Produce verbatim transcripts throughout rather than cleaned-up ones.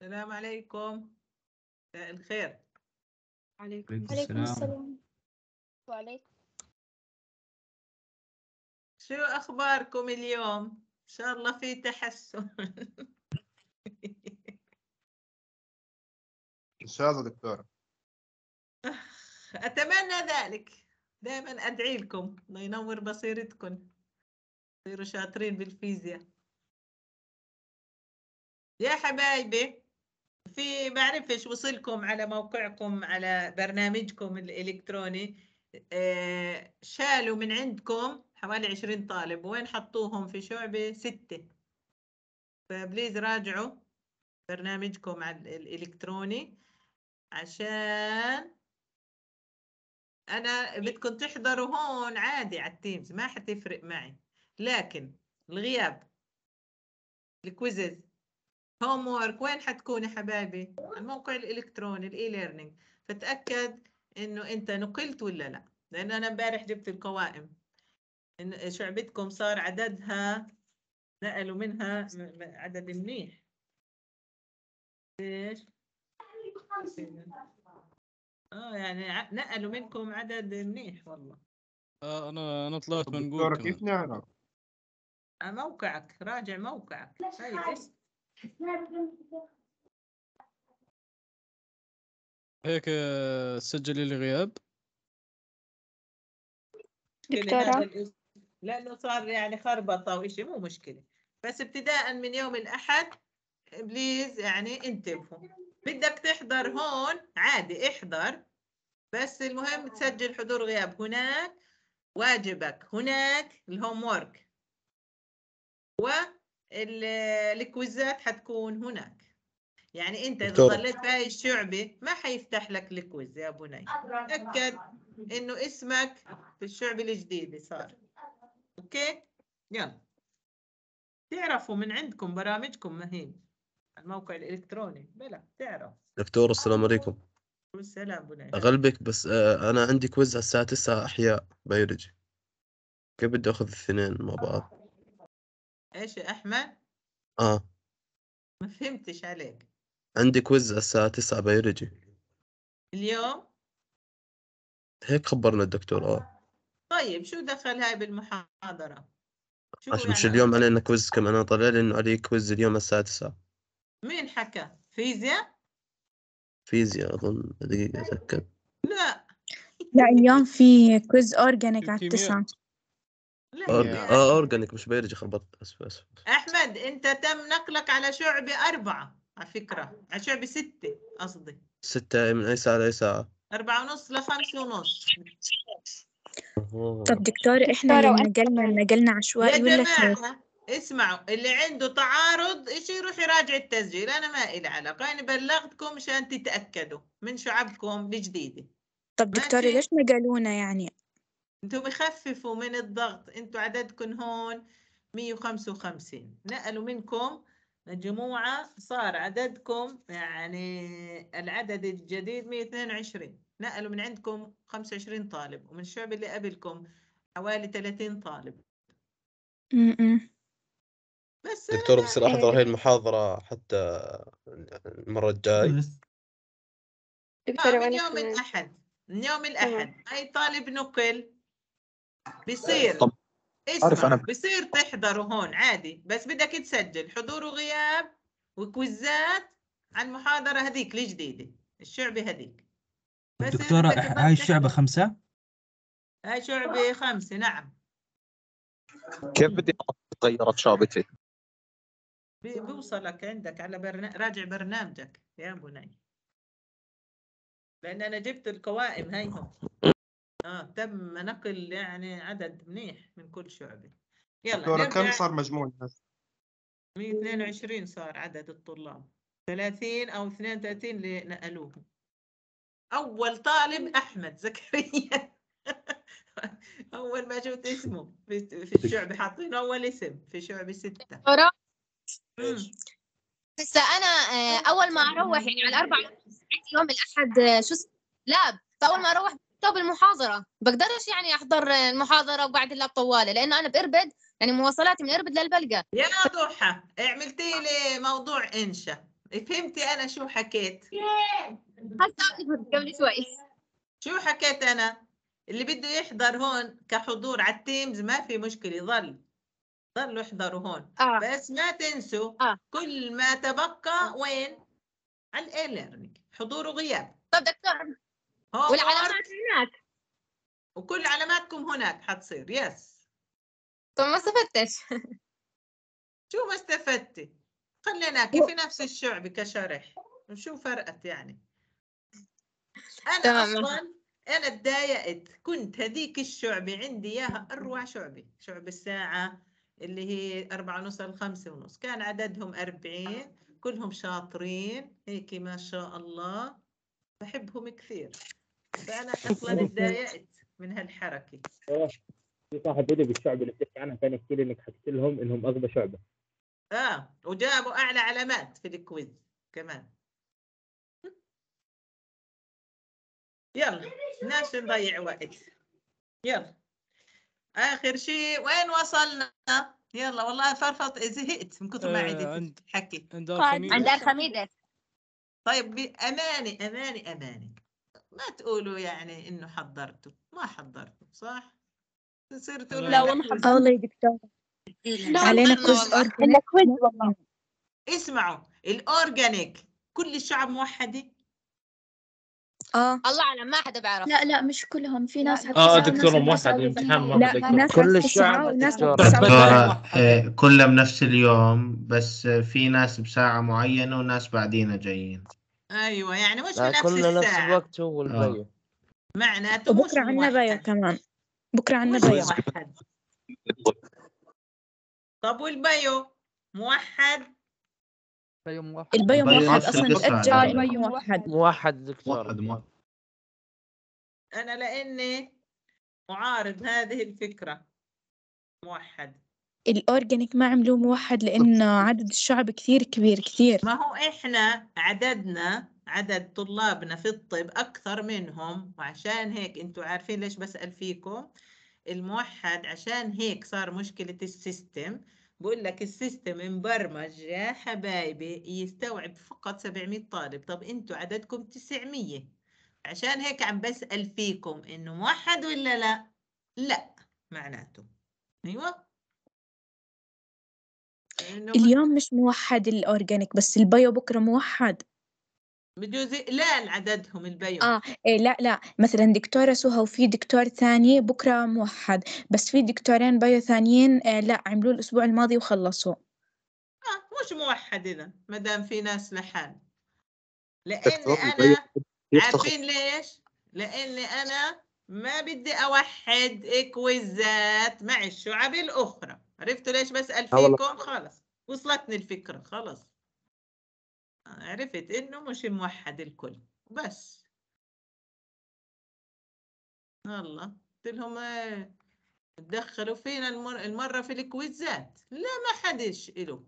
السلام عليكم. مساء الخير. عليكم عليكم السلام. السلام. وعليكم. شو أخباركم اليوم؟ إن شاء الله في تحسن. إن شاء الله دكتورة. أتمنى ذلك. دائما أدعي لكم الله ينور بصيرتكم، تصيروا شاطرين بالفيزياء. يا حبايبي، في بعرفش وصلكم على موقعكم على برنامجكم الإلكتروني. آه، شالوا من عندكم حوالي عشرين طالب، وين حطوهم؟ في شعبة ستة. فبليز راجعوا برنامجكم على الإلكتروني، عشان أنا بدكم تحضروا هون عادي على التيمز، ما حتفرق معي. لكن الغياب، الكويزز، هوم وورك، وين حتكون يا حبايبي؟ على الموقع الإلكتروني الإي ليرنينج. فتأكد إنه أنت نقلت ولا لا، لأن أنا امبارح جبت القوائم إن شعبتكم صار عددها نقلوا منها عدد منيح. ليش؟ اه يعني نقلوا منكم عدد منيح والله. آه انا انا طلعت منقول دكتورة كمان. كيف نعرف؟ موقعك، راجع موقعك. هاي اسم هيك آه، سجلي لي غياب. دكتورة. هذا الاسم لأنه صار يعني خربطة وإشي، مو مشكلة. بس ابتداء من يوم الأحد بليز يعني انتبهوا. بدك تحضر هون عادي احضر، بس المهم تسجل حضور غياب هناك. واجبك هناك الهوم وورك، والكويزات حتكون هناك. يعني انت اذا دكتورة. ضليت في هاي الشعبة ما حيفتح لك الكويز يا بني. تأكد انه اسمك في الشعبة الجديدة صار. اوكي يلا. تعرفوا من عندكم برامجكم ما هي الموقع الإلكتروني؟ بلا تعرف. دكتور السلام عليكم. والسلام بني. أغلبك بس آه أنا عندي كويز على الساعة تسعة أحياء بيولوجي، كيف بدي أخذ الاثنين مع بعض؟ ايش يا أحمد؟ آه ما فهمتش عليك. عندي كويز على الساعة تسعة بيولوجي اليوم؟ هيك خبرنا الدكتور. آه طيب شو دخل هاي بالمحاضرة؟ شو عشان مش يعني اليوم قصدك؟ علينا كويز كمان، أنا طلع لي إنه علي كويز اليوم على الساعة تسعة. مين حكى؟ فيزياء؟ فيزياء أظن، دقيقة أتأكد. لا لا اليوم في كويز أورجانيك على الكيمياء. التسعة. لا أورج... يا آه أحمد. أورجانيك مش بيولوجي، خربطت. أسف أسف. أحمد أنت تم نقلك على شعبة أربعة على فكرة، على شعبة ستة قصدي. ستة من أي ساعة لأي ساعة؟ أربعة ونص لخمسة ونص. أوه. طب دكتورة إحنا اللي دكتورة، نقلنا نقلنا عشوائي يا ولا كيف؟ جماعة اسمعوا، اللي عنده تعارض إشي يروح يراجع التسجيل، أنا ما إلي علاقة، أنا بلغتكم مشان تتأكدوا من شعبكم الجديدة. طب دكتورة ماشي؟ ليش نقلونا يعني؟ انتوا بخففوا من الضغط، انتوا عددكم هون مية وخمسة وخمسين، نقلوا منكم مجموعة صار عددكم يعني العدد الجديد مية واثنين وعشرين، نقلوا من عندكم خمسة وعشرين طالب، ومن الشعب اللي قبلكم حوالي ثلاثين طالب. م-م. بس دكتور أنا بصير أحضر إيه. هاي المحاضرة حتى المرة الجاي؟ آه دكتورة من وأنا يوم كمان. الأحد، من يوم تمام. الأحد أي طالب نقل بصير طب عارف اسمعوا أنا بصير تحضروا هون عادي، بس بدك تسجل حضور وغياب وكويزات على المحاضرة هذيك الجديدة الشعبة هذيك. بس دكتورة بدك هاي تضل الشعبة تحضر. خمسة؟ هاي شعبة خمسة نعم. كيف بدي تغيرت شعبتي؟ بي- بيوصلك عندك على برنا... راجع برنامجك يا بني، لأن أنا جبت القوائم هيهم. آه تم نقل يعني عدد منيح من كل شعبة. يلا دكتورة كم نرجع. صار مجموع الناس؟ مية واثنين وعشرين صار عدد الطلاب، ثلاثين أو اثنين وثلاثين اللي نقلوهم. أول طالب أحمد زكريا. أول ما شفت اسمه في في الشعبة حاطينه أول اسم في شعبة ستة. دكتورة مم. هسا أنا آه، أول ما أروح يعني على الأربعة عندي يوم الأحد آه، شو اسمه لاب، فأول ما أروح بكتب المحاضرة بقدرش يعني أحضر المحاضرة وقاعد اللاب طوالة لأنه أنا بإربد، يعني مواصلاتي من إربد للبلقة. يا ضحى عملتي لي موضوع إنشا، فهمتي أنا شو حكيت؟ هسه قبل شوي. شو حكيت أنا؟ اللي بده يحضر هون كحضور على التيمز ما في مشكلة، ظل ظلوا احضروا هون. اه بس ما تنسوا اه كل ما تبقى وين؟ على الاي ليرنينج، حضور وغياب. طب دكتور هوم والعلامات وورك هناك. وكل علاماتكم هناك حتصير. يس. طب ما استفدتش. شو ما استفدتي؟ خليناكي في نفس الشعب كشرح، شو فرقت يعني؟ انا تمام. اصلا انا تضايقت، كنت هذيك الشعبة عندي اياها اروع شعبة، شعب الساعة اللي هي أربعة ونص لخمسة ونص، كان عددهم أربعين، كلهم شاطرين هيك ما شاء الله، بحبهم كثير. فأنا أصلا تضايقت من هالحركة. في صاحب إلي بالشعب اللي بتحكي عنها كان يحكي لي انك حكيت لهم انهم اغبى شعبه. اه وجابوا أعلى علامات في الكويز كمان. يلا بدناش نضيع وقت. يلا آخر شيء وين وصلنا؟ يلا والله فرفط زهقت من كثر ما آه، عدت عند حكي. عند عند أرخميدس. أرخميدس. طيب بأمانة أمانة أمانة ما تقولوا يعني إنه حضرتوا، ما حضرتوا صح؟ تصير تقولوا لا لنا والله كويز. آه والله يا دكتور علينا حضرنا كويز والله. أورجانيك كويز والله. اسمعوا الأورجانيك كل الشعب موحدة؟ اه الله أعلم ما حدا بيعرف. لا لا مش كلهم، في ناس على اه تسعة وناس دكتور وناس موحد على الامتحان ثمانية. موحد لا دكتور. ناس كل على الشعب تسعة وناس على دكتور. تسعة بس وثمانية. آه، كلها بنفس اليوم، بس في ناس بساعة معينة وناس بعدين جايين. أيوة يعني مش لا بنفس كلنا نفس الساعة، الوقت هو آه. البيو. معناته مش وبكرة عنا بايو موحد. كمان، بكرة عنا مش بايو. موحد. طب والبيو موحد؟ بيو موحد. البايو البايو موحد نفس أصلا القصة متأجل عندنا. لأنه موحد. موحد دكتور. موحد موحد. أنا لأني أعارض هذه الفكرة موحد. الأورجانيك ما عملوه موحد لأن عدد الشعب كثير كبير كثير. ما هو إحنا عددنا عدد طلابنا في الطب أكثر منهم، وعشان هيك أنتوا عارفين ليش بسأل فيكم الموحد، عشان هيك صار مشكلة السيستم. بقول لك السيستم مبرمج يا حبايبي يستوعب فقط سبعمية طالب، طب أنتوا عددكم تسعمية، عشان هيك عم بسأل فيكم إنه موحد ولا لا؟ لا معناته أيوة إنه ما- اليوم مش موحد الأورجانيك بس البايو بكرة موحد. بجوز لا عددهم البيو. آه إيه لا لا مثلا دكتورة سهى وفي دكتور ثاني بكرة موحد، بس في دكتورين بايو ثانيين آه لا عملوه الأسبوع الماضي وخلصوا. آه مش موحد إذا ما دام في ناس لحال، لأني دكتور البيو أنا يفتخر. عارفين ليش؟ لأني أنا ما بدي أوحد كويزات مع الشعب الأخرى. عرفتوا ليش بسأل آه والله. فيكم؟ خلص وصلتني الفكرة خلص، عرفت إنه مش موحد الكل بس. والله قلت لهم إيه تدخلوا فينا المر... المرة في الكويزات، لا ما حدش إله،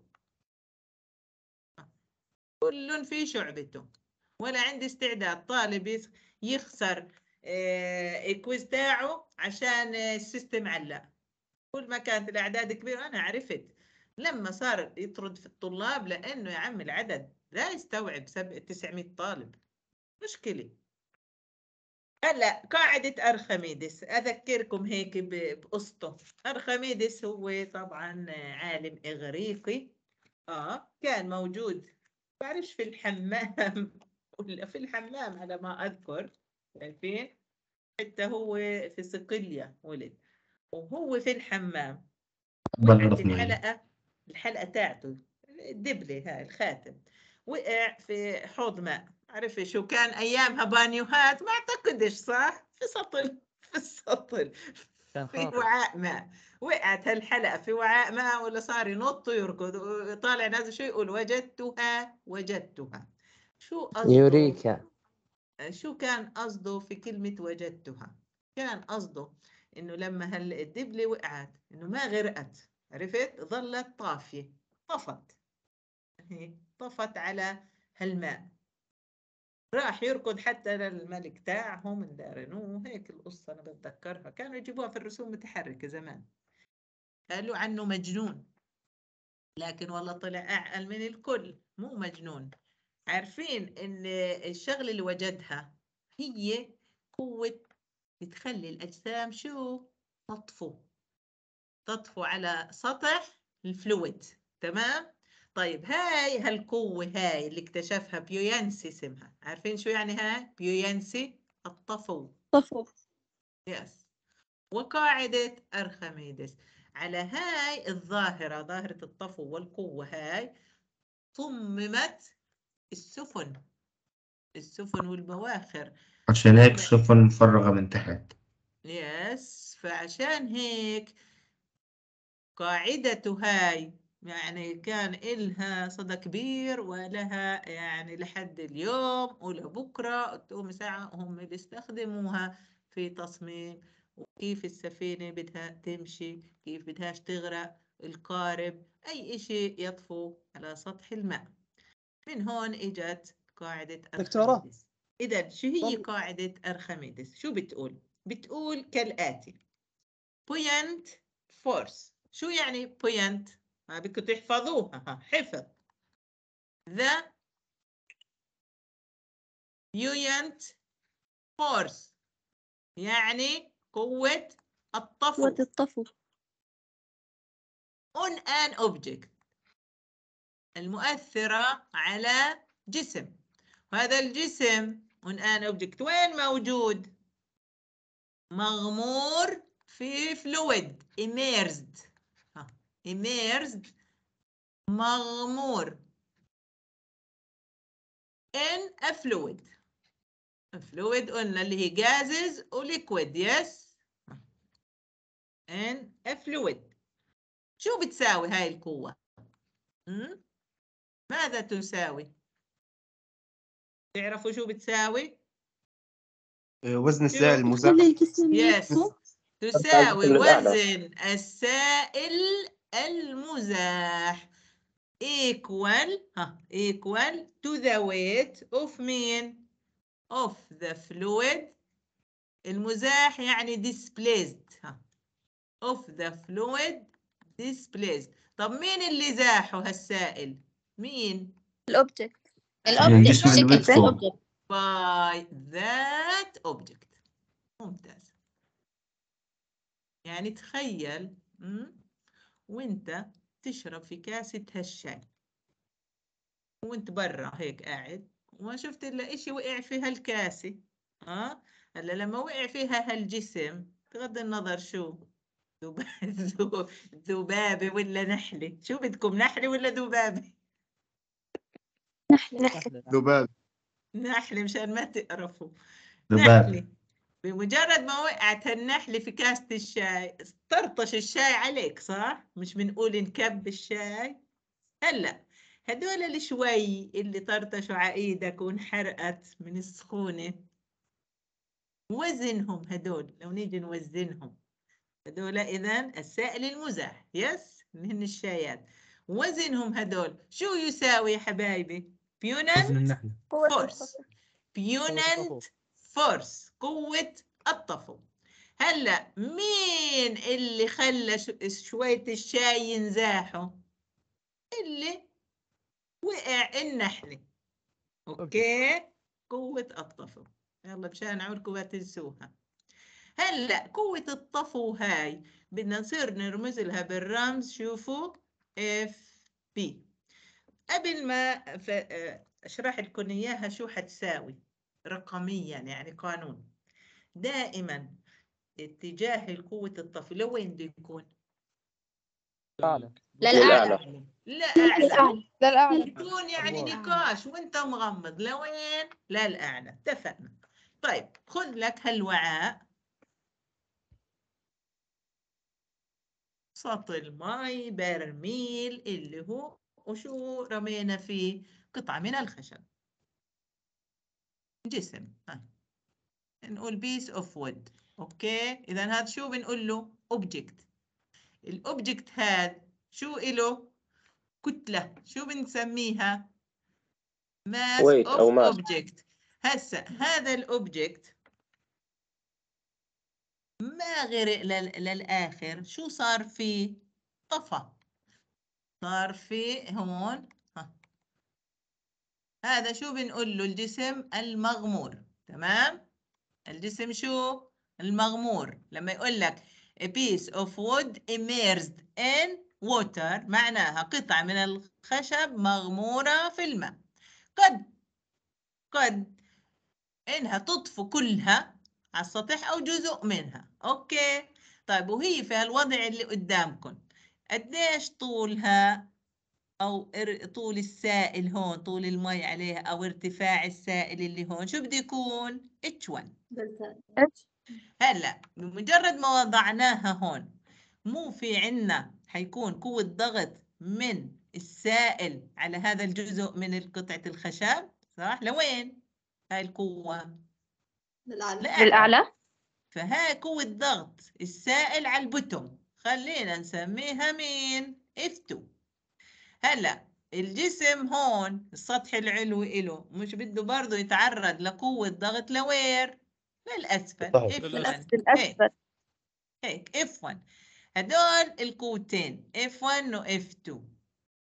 كل في شعبته، ولا عندي استعداد طالب يس- يخسر آه، الكويز تاعه عشان آه، السيستم علق. كل ما كانت الأعداد كبيرة أنا عرفت لما صار يطرد في الطلاب لأنه يا عم العدد لا يستوعب سبع تسعمية طالب، مشكلة. هلا قاعدة أرخميدس أذكركم هيك ب- بقصته. أرخميدس هو طبعا عالم إغريقي، آه كان موجود بعرفش في الحمام ولا في الحمام على ما أذكر، عارفين حتى هو في صقلية ولد، وهو في الحمام وقعت الحلقة الحلقة تاعته الدبلة هاي الخاتم وقع في حوض ماء. عرفي شو كان أيامها بانيوهات ما أعتقدش صح، في سطل في السطل في وعاء ماء، وقعت هالحلقة في وعاء ماء ولا صار ينط ويركض وطالع نازل شو يقول وجدتها وجدتها. شو قصده؟ يوريكا. شو كان قصده في كلمة وجدتها؟ كان قصده إنه لما هالدبلة وقعت إنه ما غرقت، عرفت؟ ظلت طافية، طفت هيك طفت على هالماء، راح يركض حتى للملك تاعهم اندارنوه. هيك القصة أنا بتذكرها، كانوا يجيبوها في الرسوم المتحركة زمان، قالوا عنه مجنون، لكن والله طلع أعقل من الكل، مو مجنون، عارفين إن الشغلة اللي وجدها هي قوة بتخلي الأجسام شو تطفو تطفو على سطح الفلويد. تمام. طيب هاي هالقوة هاي اللي اكتشفها بيوينسي اسمها، عارفين شو يعني هاي بيوينسي؟ الطفو. طفو. يس. وقاعدة أرخميدس. على هاي الظاهرة، ظاهرة الطفو والقوة هاي، صممت السفن السفن والبواخر. عشان هيك السفن مفرغة من تحت. يس. فعشان هيك قاعدته هاي يعني كان إلها صدى كبير، ولها يعني لحد اليوم ولبكرة تقوم ساعة هم بيستخدموها في تصميم وكيف السفينة بدها تمشي، كيف بدهاش تغرق، القارب، أي إشي يطفو على سطح الماء. من هون إجت قاعدة دكتورة. أرخميدس. إذا شو هي قاعدة أرخميدس؟ شو بتقول؟ بتقول كالآتي: buoyant force. شو يعني buoyant؟ ما بدكم تحفظوها، ها حفظ. the buoyant force يعني قوة الطفو. قوة الطفو. on an object المؤثرة على جسم. وهذا الجسم on an object وين موجود؟ مغمور في فلويد immersed. ها immersed مغمور in a fluid. fluid قلنا اللي هي gases و liquid. yes in a fluid. شو بتساوي هاي القوة؟ م? ماذا تساوي؟ تعرفوا شو بتساوي؟ وزن السائل المزاح. كل الجسم يس. نفسه. تساوي وزن السائل المزاح equal ها equal to the weight of مين؟ of the fluid. المزاح يعني displaced. ها of the fluid displaced. طب مين اللي زاحه هالسائل؟ مين؟ الأوبجكت. الأوبجكت. الجسم اللي بيطفو. by that object. ممتاز. يعني تخيل م? وانت تشرب في كاسة هالشاي وانت برا هيك قاعد وما شفت الا اشي وقع في هالكاسة. ها أه؟ هلا لما وقع فيها هالجسم بغض النظر شو ذبابة ولا نحلة، شو بدكم نحلة ولا ذبابة؟ نحلة. ذباب. نحلة مشان ما تقرفوا. ذباب. نحلة. بمجرد ما وقعت هالنحلة في كاسة الشاي طرطش الشاي عليك، صح؟ مش بنقول انكب الشاي. هلا هدول الشوي اللي طرطشوا على ايدك وانحرقت من السخونة، وزنهم هدول لو نيجي نوزنهم هدول إذن السائل المزاح. يس من الشايات. وزنهم هدول شو يساوي يا حبايبي؟ بيوننت فورس. بيوننت فورس قوة الطفو. هلا مين اللي خلى شوية الشاي ينزاحوا؟ اللي وقع النحلة. اوكي قوة الطفو. يلا مشان عمركم ما تنسوها. هلا قوة الطفو هاي بدنا نصير نرمز لها بالرمز. شوفوا اف بي. قبل ما اشرح لكم اياها شو حتساوي رقميا يعني قانون. دائما اتجاه القوة الطفو لوين بده يكون؟ للأعلى. للأعلى. للأعلى. للأعلى. يكون يعني نقاش وانت مغمض لوين؟ للأعلى. اتفقنا. طيب خذ لك هالوعاء سطل مي برميل اللي هو وشو رمينا فيه؟ قطعة من الخشب جسم. ها. نقول بيس اوف وود. اوكي اذا هذا شو بنقول له؟ اوبجكت. الاوبجكت هذا شو إله؟ كتلة. شو بنسميها؟ ماس اوف اوبجكت. هسا هذا الاوبجكت ما غرق للآخر، شو صار فيه؟ طفى. صار فيه هون ها هذا شو بنقول له؟ الجسم المغمور. تمام؟ الجسم شو؟ المغمور. لما يقول لك a piece of wood immersed in water معناها قطعة من الخشب مغمورة في الماء. قد قد إنها تطفو كلها على السطح أو جزء منها. أوكي. طيب وهي في هالوضع اللي قدامكم قديش طولها أو طول السائل هون، طول المي عليها أو ارتفاع السائل اللي هون شو بده يكون؟ اتش واحد. هلا بمجرد ما وضعناها هون مو في عنا حيكون قوة ضغط من السائل على هذا الجزء من قطعة الخشب، صح؟ لوين هاي القوة؟ للأعلى. للأعلى. فهاي قوة ضغط السائل على البتم، خلينا نسميها مين؟ اف اتنين. هلا الجسم هون السطح العلوي إله مش بده برضه يتعرض لقوة ضغط لوير؟ للأسفل. اف واحد. هيك هيك اف واحد. هدول القوتين اف واحد و اف اتنين.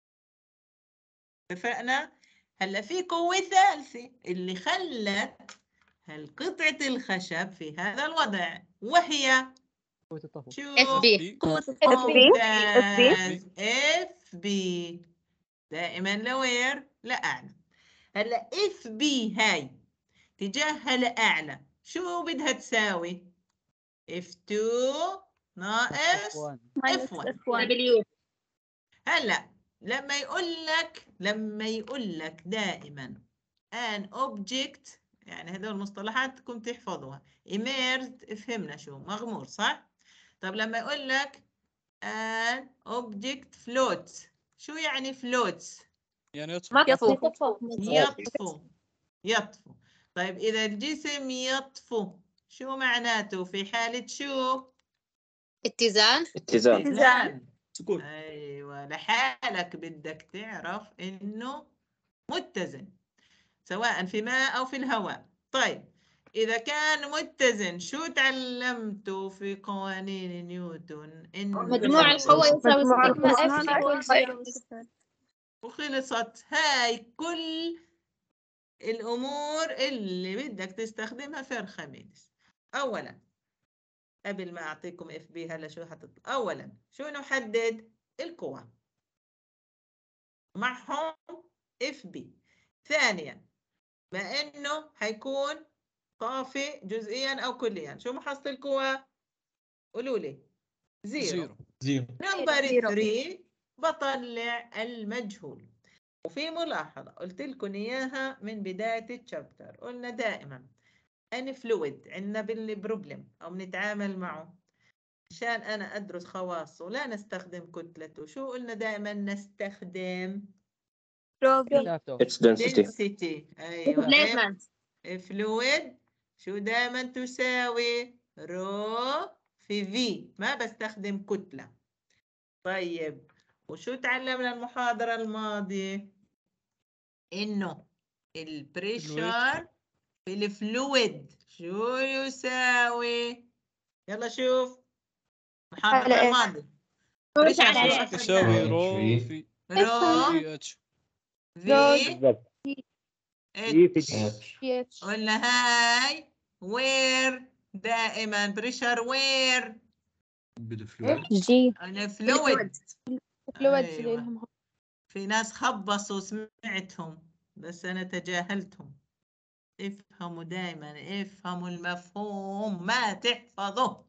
اتفقنا؟ هلا في قوة ثالثة اللي خلت هالقطعة الخشب في هذا الوضع، وهي شو؟ اف بي. قوة اف بي. ممتاز. اف بي دائما لوير؟ لأعلى. هلا اف بي هاي اتجاهها لأعلى شو بدها تساوي؟ اف اتنين ناقص اف واحد. دبليو. هلا لما يقول لك لما يقول لك دائما an object، يعني هذول المصطلحات تكون تحفظوها. immersed فهمنا شو مغمور، صح؟ طب لما يقول لك an object floats شو يعني floats؟ يعني يطفو. يطفو. يطفو. طيب إذا الجسم يطفو شو معناته في حالة شو؟ اتزان. اتزان. اتزان. أيوة لحالك بدك تعرف إنه متزن سواء في ماء أو في الهواء. طيب إذا كان متزن شو تعلمتوا في قوانين نيوتن؟ إنه مجموع القوى يساوي مجموع سيجما اف القوى ايكوال وخلصت. هاي كل الأمور اللي بدك تستخدمها في الخميس. أولا قبل ما أعطيكم اف بي هلا شو حتطلع، أولا شو نحدد؟ القوى معهم اف بي. ثانيا ما إنه حيكون طافي جزئيا أو كليا شو محصل القوى؟ قولوا لي. زيرو. زيرو. نمبر ثلاثة بطلع المجهول. وفي ملاحظة قلت لكم إياها من بداية الشابتر، قلنا دائما أن فلويد عندنا بالبروبلم أو بنتعامل معه عشان أنا أدرس خواصه لا نستخدم كتلته. شو قلنا دائما نستخدم؟ اتس density. density. أيوة. displacement. فلويد شو دائما تساوي؟ رو في في، ما بستخدم كتلة. طيب وشو تعلمنا المحاضرة الماضية؟ إنه البريشر في الفلويد شو يساوي؟ يلا شوف المحاضرة الماضية. بريشر تساوي رو في رو في اتش في بالضبط. اتش. قلنا هاي وير دائما بريشر وير بالفلويد. جي الفلويد. فلويد أيوة. في ناس خبصوا سمعتهم بس أنا تجاهلتهم. افهموا دائما، افهموا المفهوم ما تحفظه.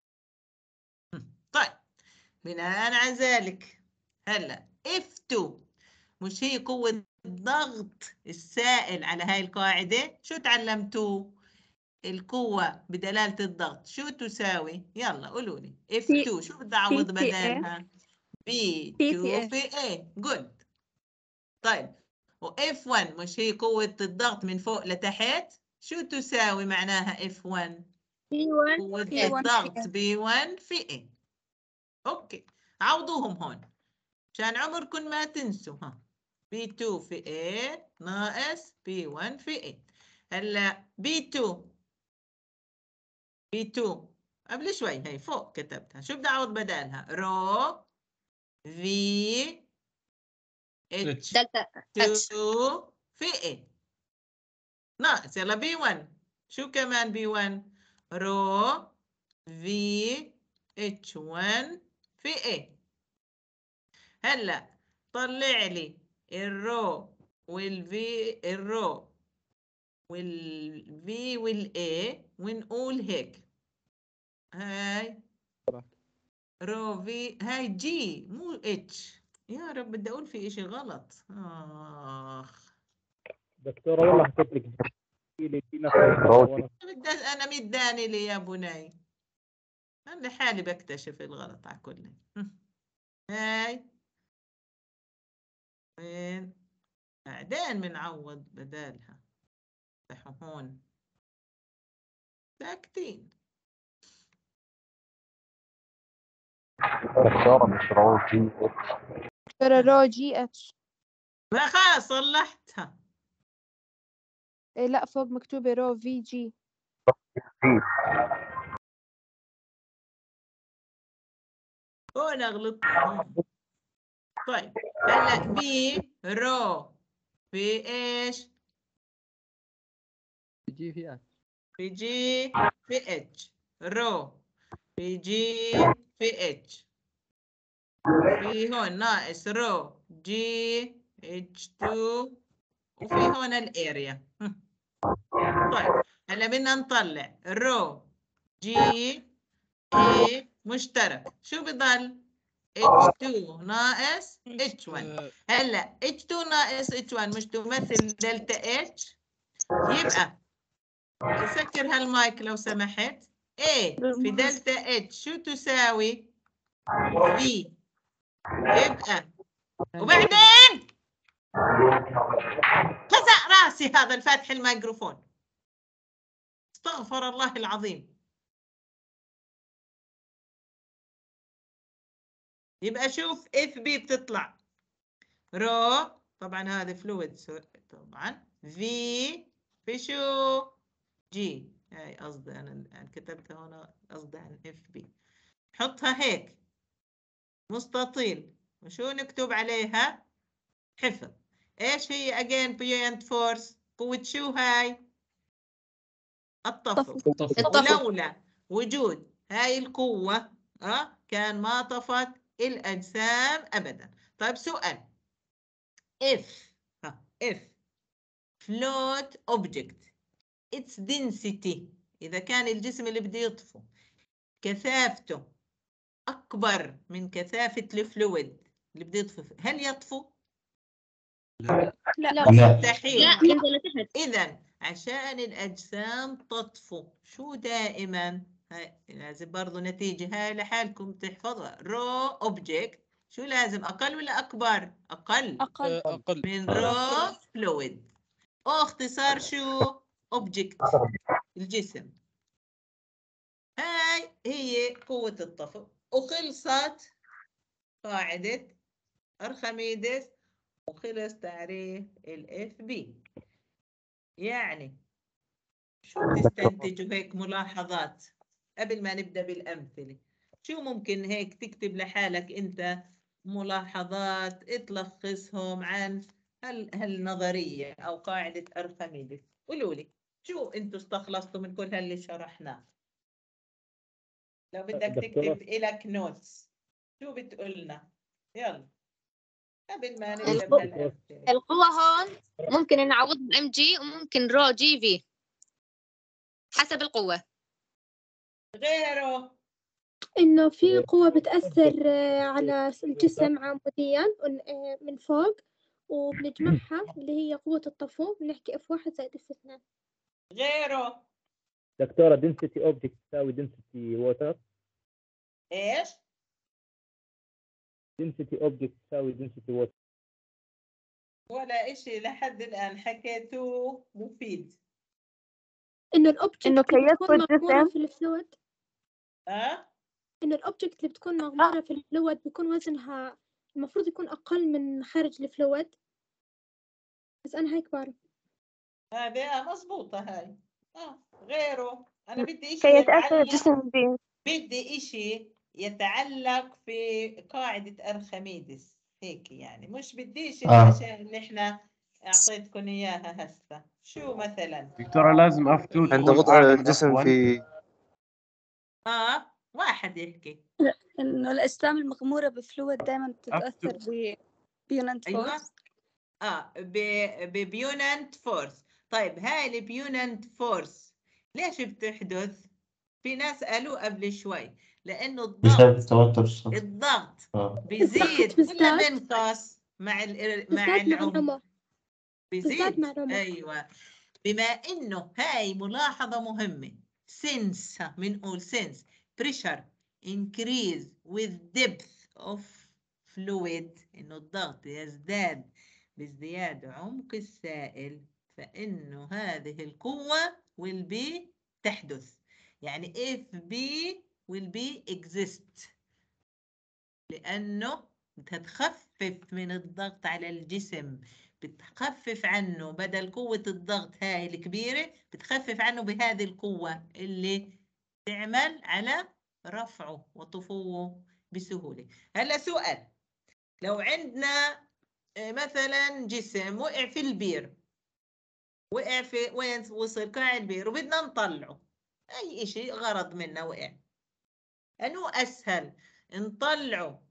طيب بناء على ذلك هلا اف اتنين مش هي قوة ضغط السائل على هاي القاعدة؟ شو تعلمتوا؟ القوة بدلالة الضغط شو تساوي؟ يلا قولوا لي. اف اتنين شو بدي أعوض بدالها؟ بي اتنين في A. جود. طيب و اف واحد مش هي قوة الضغط من فوق لتحت؟ شو تساوي معناها اف واحد؟ قوة الضغط بي واحد في A. اوكي عوضوهم هون عشان عمركم ما تنسوا. ها بي اتنين في A ناقص بي واحد في A. هلا بي اتنين بي اتنين قبل شوي هي فوق كتبتها، شو بدي اعوض بدالها؟ رو في اتش دلتا اتش في A. ناقص. يلا بي واحد. شو كمان بي واحد؟ رو في اتش واحد في A. هلا طلع لي الرو والفي الرو والفي والاي ونقول هيك. هاي رو في، هاي جي مو اتش. يا رب بدي اقول في اشي غلط. اخ دكتورة والله حكيت لك في في ناس بدي انا مداني لي يا بني. انا لحالي بكتشف الغلط على كل. هاي وين؟ بعدين بنعوض بدالها. افتحوا هون ساكتين. دكتورة مش رو جي ترى رو جي اتش. ما خلاص صلحتها. إيه لا، فوق مكتوبة رو في جي. هون غلطنا هون. طيب هلا بي رو في ايش؟ في جي في اتش. في جي في اتش. رو في جي في اتش. في هون ناقص رو جي اتش اثنين وفي هون الاريا. طيب هلا بدنا نطلع رو جي اي مشترك. شو بضل؟ اتش اثنين ناقص اتش واحد. هلا اتش اثنين ناقص اتش واحد مش تمثل دلتا اتش؟ يبقى سكر هالمايك لو سمحت. A في دلتا اتش شو تساوي؟ في. يبقى وبعدين فزع راسي هذا الفاتح الميكروفون. استغفر الله العظيم. يبقى شوف اف بي بتطلع رو، طبعا هذا فلويد طبعا، في في شو؟ جي. هاي قصدي انا كتبتها هنا قصدي عن اف بي. حطها هيك مستطيل وشو نكتب عليها؟ حفظ. ايش هي again buoyant force؟ قوة شو هاي؟ الطفو. ولولا وجود هاي القوة أه؟ كان ما طفت الأجسام أبدا. طيب سؤال. if ها if float object its density، إذا كان الجسم اللي بده يطفو كثافته أكبر من كثافة الفلويد اللي بده يطفو، هل يطفو؟ لا لا مستحيل. لا ينزل لتحت. إذا عشان الأجسام تطفو شو دائما؟ هاي لازم برضو نتيجة هاي لحالكم تحفظها. رو أوبجكت شو لازم؟ أقل ولا أكبر؟ أقل أقل أقل من رو فلويد. أو اختصار شو؟ أوبجكت الجسم. هاي هي قوة الطفو وخلصت قاعدة أرخميدس وخلص تعريف الاف بي. يعني شو تستنتجوا هيك ملاحظات قبل ما نبدأ بالأمثلة؟ شو ممكن هيك تكتب لحالك أنت ملاحظات تلخصهم عن هال هالنظرية أو قاعدة أرخميدس؟ قولوا لي شو أنتوا استخلصتوا من كل هاللي شرحناه؟ لو بدك تكتب إلك نوتس شو بتقولنا؟ يلا قبل ما نبدأ بهالأمثلة. القوة هون ممكن نعوض ام جي وممكن رو جي في حسب القوة. غيره إنه في قوة بتأثر آه، على الجسم عموديا آه، من فوق، وبنجمعها اللي هي قوة الطفو، بنحكي اف واحد زائد اف اثنين. غيره دكتورة density object تساوي density water. ايش؟ density object تساوي density water. ولا إشي لحد الآن حكيته مفيد. إنه الأوبجكت إنه اللي كيف بتكون مغمورة الجسم في الفلويد، أه؟ إنه الأوبجكت اللي بتكون مغمورة في الفلويد بيكون وزنها المفروض يكون أقل من خارج الفلويد، بس أنا هيك بعرف. هذه آه مظبوطة هاي. آه غيره أنا بدي إشي كي يتأثر يتعلق، الجسم ب بدي إشي يتعلق في قاعدة أرخميدس هيك يعني، مش بدي إشي آه. الأشياء اللي إحنا أعطيتكم إياها هسه. شو مثلا؟ دكتورة لازم اف اتنين عند تكون وضع اعلى من الجسم اف واحد. في اه واحد يحكي. إنه الأجسام المغمورة بفلويد دائما بتتأثر ببيوننت ايوه فورس. اه ببيوننت فورس. طيب هاي البيوننت فورس ليش بتحدث؟ في ناس قالوا قبل شوي لانه بسبب الضغط التوتر الصوتي. الضغط آه. بيزيد ولا بيزداد. بينقص مع ال- مع بيزداد مع العمر؟ العمر. بيزداد بيزيد. مع العمر. ايوه. بما انه هاي ملاحظة مهمة. since بنقول since pressure increase with depth of fluid انه الضغط يزداد بازدياد عمق السائل فانه هذه القوة will be تحدث. يعني if B will be exist لأنه بتخفف من الضغط على الجسم، بتخفف عنه بدل قوة الضغط هاي الكبيرة بتخفف عنه بهذه القوة اللي تعمل على رفعه وطفوه بسهولة. هلا سؤال، لو عندنا مثلا جسم وقع في البير، وقع في وين وصل قاع البير وبدنا نطلعه، أي إشي غرض منا وقع، أنو أسهل نطلعه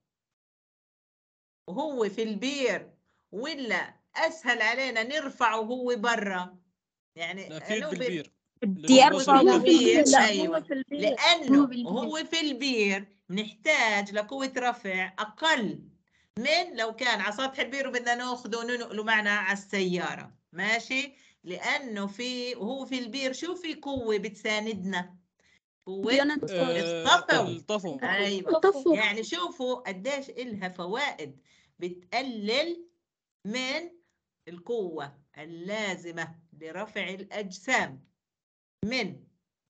وهو في البير ولا أسهل علينا نرفعه وهو برا؟ يعني اكيد أنو بالبير. بدي أرفعه هو في البير. البير. لا أيوة. هو في البير. لأنه هو بالبير. وهو في البير بنحتاج لقوة رفع أقل من لو كان على سطح البير وبدنا ناخده وننقله معنا على السيارة. ماشي؟ لأنه في وهو في البير شو في قوة بتساندنا؟ قوة بيوننت آه، الطفو. الطفو. أيوة. الطفو. يعني شوفوا قديش إلها فوائد، بتقلل من القوة اللازمة لرفع الأجسام من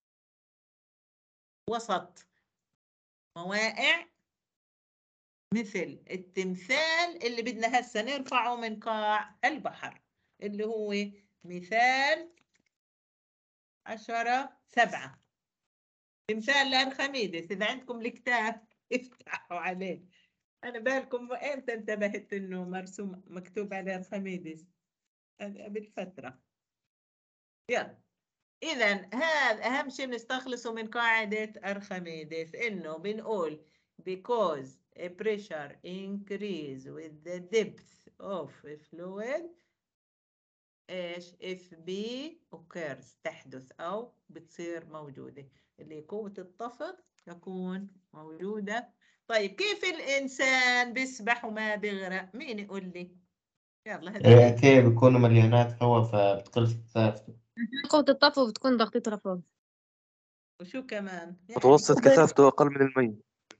وسط مواقع مثل التمثال اللي بدنا هسه نرفعه من قاع البحر، اللي هو مثال عشرة سبعة، تمثال لأرخميدس. إذا عندكم الكتاب افتحوا عليه. أنا بالكم إمتى انتبهت إنه مرسوم مكتوب عليه أرخميدس؟ قبل فترة. يلا، إذا هذا أهم شيء بنستخلصه من قاعدة أرخميدس، إنه بنقول because a pressure increase with the depth of a fluid إيش if B occurs تحدث أو بتصير موجودة، اللي قوة الطفو تكون موجودة. طيب كيف الإنسان بيسبح وما بيغرق؟ مين يقول لي؟ يلا هذا رئتيه بيكونوا مليانات هواء فبتقل كثافته. قوة الطفو بتكون ضغطتها فوق. وشو كمان؟ متوسط كثافته أقل من المي.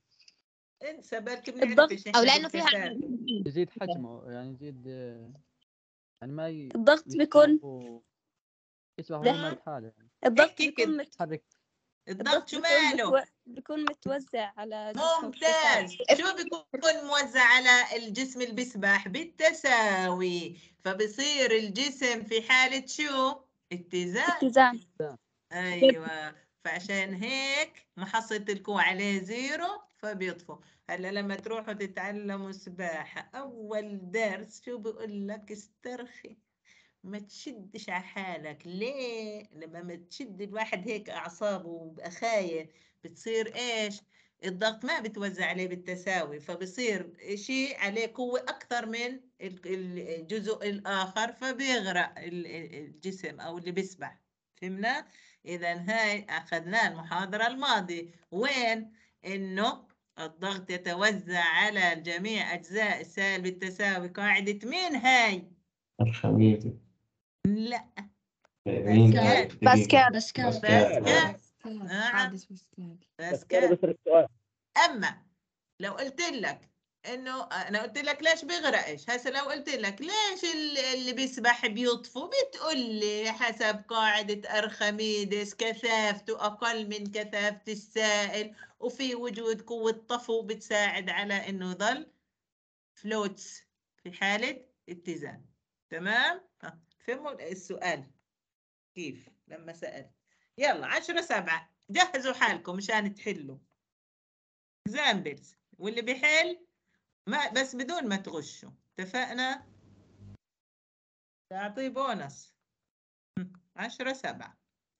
انسى بالك الضغط بنعرفش أو احنا لأنه فيها بالكثافة. يزيد حجمه، يعني يزيد، يعني ما ي... الضغط بيكون يسبح وهو ده- ما بحاله يعني. الضغط احكي بيكون كده. مت... يتحرك. الضغط شو بيكون ماله؟ متو... بيكون متوزع على جسمه ممتاز. بتساوي. شو بيكون موزع على الجسم اللي بيسبح؟ بالتساوي. فبصير الجسم في حالة شو؟ اتزان. اتزان. ايوه. فعشان هيك محصة القوة عليه زيرو فبيطفو. هلا لما تروحوا تتعلموا سباحة أول درس شو بقول لك؟ استرخي، ما تشدش على حالك. ليه؟ لما ما تشد الواحد هيك أعصابه وبقى خايف بتصير إيش؟ الضغط ما بتوزع عليه بالتساوي، فبصير شيء عليه قوة أكثر من الجزء الآخر فبيغرق الجسم أو اللي بيسبح. فهمنا؟ إذا هاي أخذناه المحاضرة الماضية، وين؟ إنه الضغط يتوزع على جميع أجزاء السائل بالتساوي. قاعدة مين هاي؟ الخميدي. لا، باسكال. باسكال. باسكال. باسكال. نعم باسكال. باسكال. بس السؤال أما لو قلت لك إنه أنا قلت لك ليش بيغرقش، هسه لو قلت لك ليش اللي بيسبح بيطفو، بتقول لي حسب قاعدة أرخميدس كثافته أقل من كثافة السائل وفي وجود قوة طفو بتساعد على إنه يضل فلوتس في حالة اتزان. تمام؟ فهموا السؤال كيف لما سأل؟ يلا عشرة سبعة، جهزوا حالكم مشان تحلوا examples، واللي بيحل ما بس بدون ما تغشوا. اتفقنا؟ تعطيه بونص. عشرة سبعة.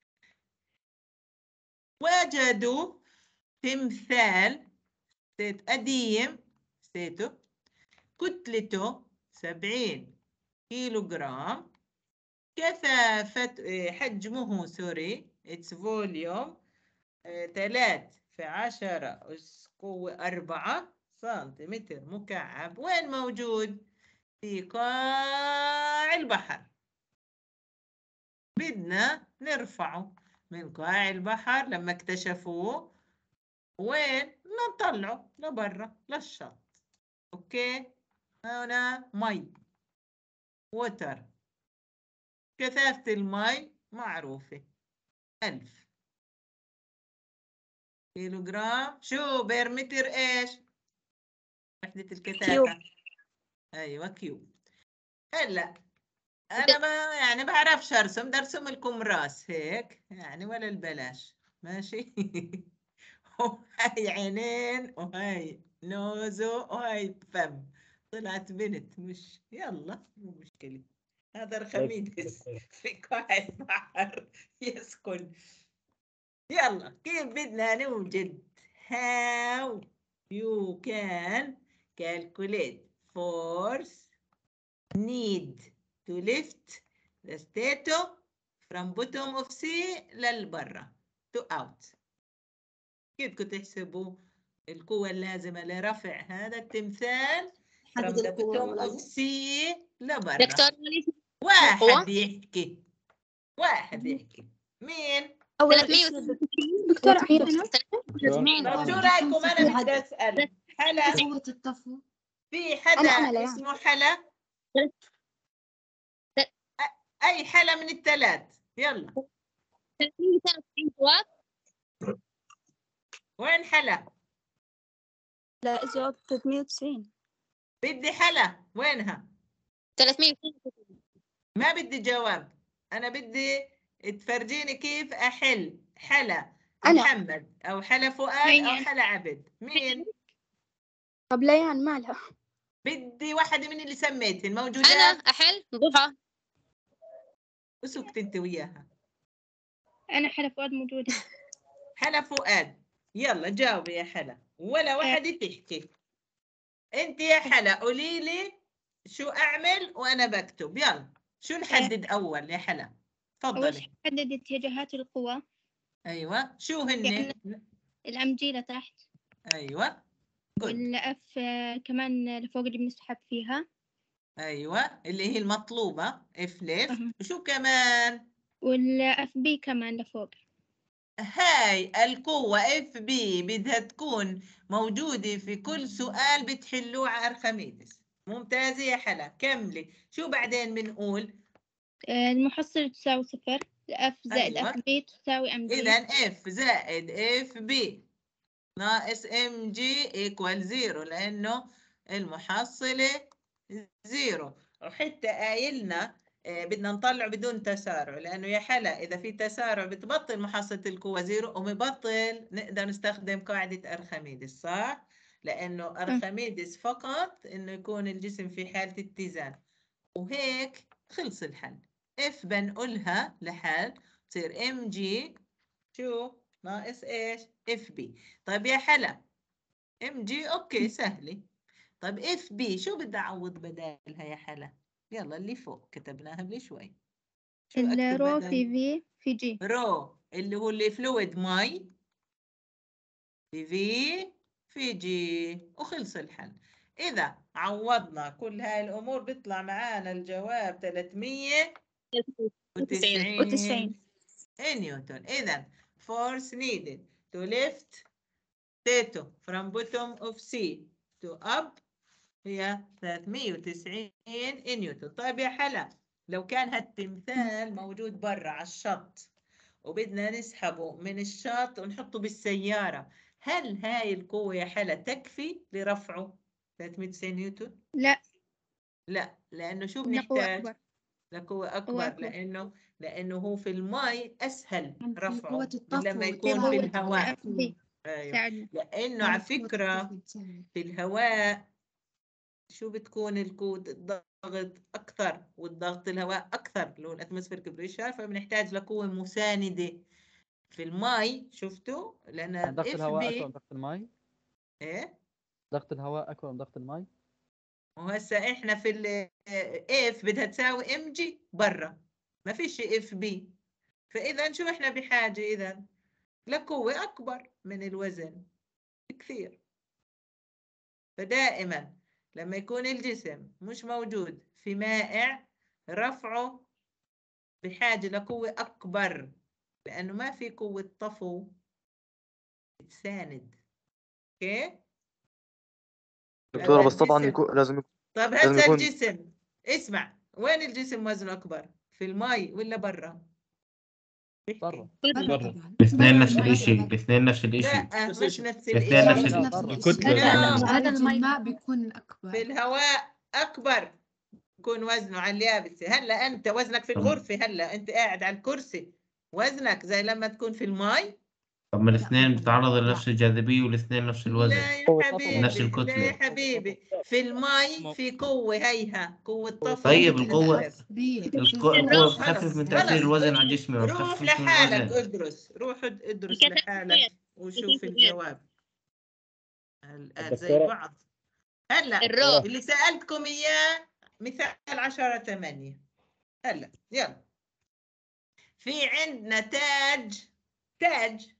وجدوا تمثال ست قديم ستو كتلته سبعين كيلو جرام، كثافة حجمه سوري its volume ثلاث في عشرة أس قوة أربعة سنتيمتر مكعب. وين موجود؟ في قاع البحر. بدنا نرفعه من قاع البحر لما اكتشفوه، وين؟ نطلعه لبرا للشط. اوكي، هنا مي ووتر، كثافة المي معروفة ألف كيلو جرام. شو بيرمتر ايش؟ وحدة الكثافة. ايوه كيوب. هلا انا ما يعني بعرفش ارسم، بدي ارسم لكم راس هيك يعني ولا البلاش. ماشي. وهي عينين وهي نوزو وهي فم. طلعت بنت مش يلا مو مشكلة. هذا رخميدس في قاع البحر يسكن. يلا كيف بدنا نوجد؟ how you can calculate force need to lift the statue from bottom of sea للبرا to out. كيف بدكم تحسبوا القوة اللازمة لرفع هذا التمثال from the bottom of sea لبرا؟ واحد يحكي واحد يحكي. مين؟ دكتورة أحسن. طب شو رايكم؟ انا بدي اسال حلا. في حدا اسمه حلا؟ اي حلا من الثلاث؟ يلا. وين حلا؟ لا الجواب ثلاثمية وتسعين. بدي حلا. وينها؟ ثلاثمية وتسعين. ما بدي جواب، انا بدي تفرجيني كيف احل. حلا أنا. محمد او حلا فؤاد او حلا عبد. مين؟ طب ليان مالها؟ بدي واحدة من اللي سميتهن موجودات. انا احل ضحى. اسكت انت وياها. أنا حلا فؤاد موجودة. حلا فؤاد يلا جاوبي يا حلا، ولا واحدة تحكي. انت يا حلا قولي لي شو اعمل وانا بكتب. يلا شو نحدد اول يا حلا؟ أول تفضلي. شيء نحدد اتجاهات القوى. ايوه شو هن؟ يعني العمودية لتحت. ايوه والأف كمان لفوق اللي بنسحب فيها. ايوه اللي هي المطلوبة اف ليفت. وشو كمان؟ والأف بي كمان لفوق. هاي القوة اف بي بدها تكون موجودة في كل سؤال بتحلوه على أرخميدس. ممتازة يا حلا. كملي. شو بعدين بنقول؟ المحصلة تساوي صفر. اف زائد أيوة. اف بي تساوي ام جي. إذا اف زائد اف بي ناقص ام جي ايكوال زيرو، لأنه المحصلة زيرو. وحتى قايلنا آه بدنا نطلع بدون تسارع، لأنه يا حلا إذا في تسارع بتبطل محصلة القوة زيرو، ومبطل نقدر نستخدم قاعدة أرخميدس صح؟ لأنه أرخميدس فقط إنه يكون الجسم في حالة اتزان. وهيك خلص الحل. اف بنقولها لحل تصير ام جي شو ناقص ايش؟ اف بي. طيب يا حلا ام جي اوكي سهله. طيب اف بي شو بدي اعوض بدالها يا حلا؟ يلا اللي فوق كتبناها قبل شوي. شو اكتب الرو بدل؟ في في في جي. رو اللي هو اللي فلويد مي في في في جي وخلص الحل. إذا عوضنا كل هاي الأمور بيطلع معانا الجواب ثلاثمية وتسعين نيوتن. إذا force needed to lift statue from bottom of sea to up هي ثلاثمية وتسعين نيوتن. طيب يا حلا لو كان هالتمثال موجود برا على الشط وبدنا نسحبه من الشط ونحطه بالسيارة، هل هاي القوة يا حلا تكفي لرفعه ثلاثمية وتسعين نيوتن؟ لا لا، لأنه شو قوة بنحتاج؟ أكبر. لقوة أكبر. أكبر. لأنه لأنه هو في الماء أسهل رفعه قوة من لما يكون في الهواء. أيوة. لأنه على فكرة في الهواء شو بتكون القوة الضغط أكثر والضغط الهواء أكثر اللي هو الأتموسفيريك بريشر، فبنحتاج لقوة مساندة. في المي شفتوا لأن ضغط اف الهواء أكبر بي من ضغط الماء. إيه ضغط الهواء أكبر من ضغط الماء. وهسا إحنا في ال اف بدها تساوي ام جي برا، ما فيش اف بي، فإذا شو إحنا بحاجة إذا لقوة أكبر من الوزن كثير. فدائما لما يكون الجسم مش موجود في مائع رفعه بحاجة لقوة أكبر، لأنه ما في قوة طفو تساند. أوكي؟ دكتورة بس طبعا الجسم. يكون لازم يكون طب لازم هسا يكون الجسم اسمع، وين الجسم وزنه أكبر؟ في المي ولا برا؟ برا. برا. الاثنين نفس الإشي، الاثنين نفس الإشي، لا مش نفس الاثنين الإشي. نفس لا، برا. الكتلة لا. هذا الماء بيكون أكبر. في الهواء أكبر يكون وزنه على اليابسة. هلا أنت وزنك في الغرفة، هلا أنت قاعد على الكرسي وزنك زي لما تكون في المي. طب ما الاثنين بتعرضوا لنفس الجاذبية والاثنين نفس الوزن لا يا قوة حبيبي، نفس لا الكتلة. يا حبيبي، في المي في قوة هيها قوة طفو. طيب القوة بتأثر. القوة القوة بتخفف من تأثير خلص. الوزن على الجسم، ما روح بتخففش من لحالك الوزن. ادرس، روح ادرس لحالك وشوف الجواب. الآن زي الدكتورة. بعض. هلا الروح. اللي سألتكم إياه مثال عشرة ثمانية. هلا يلا، في عندنا تاج تاج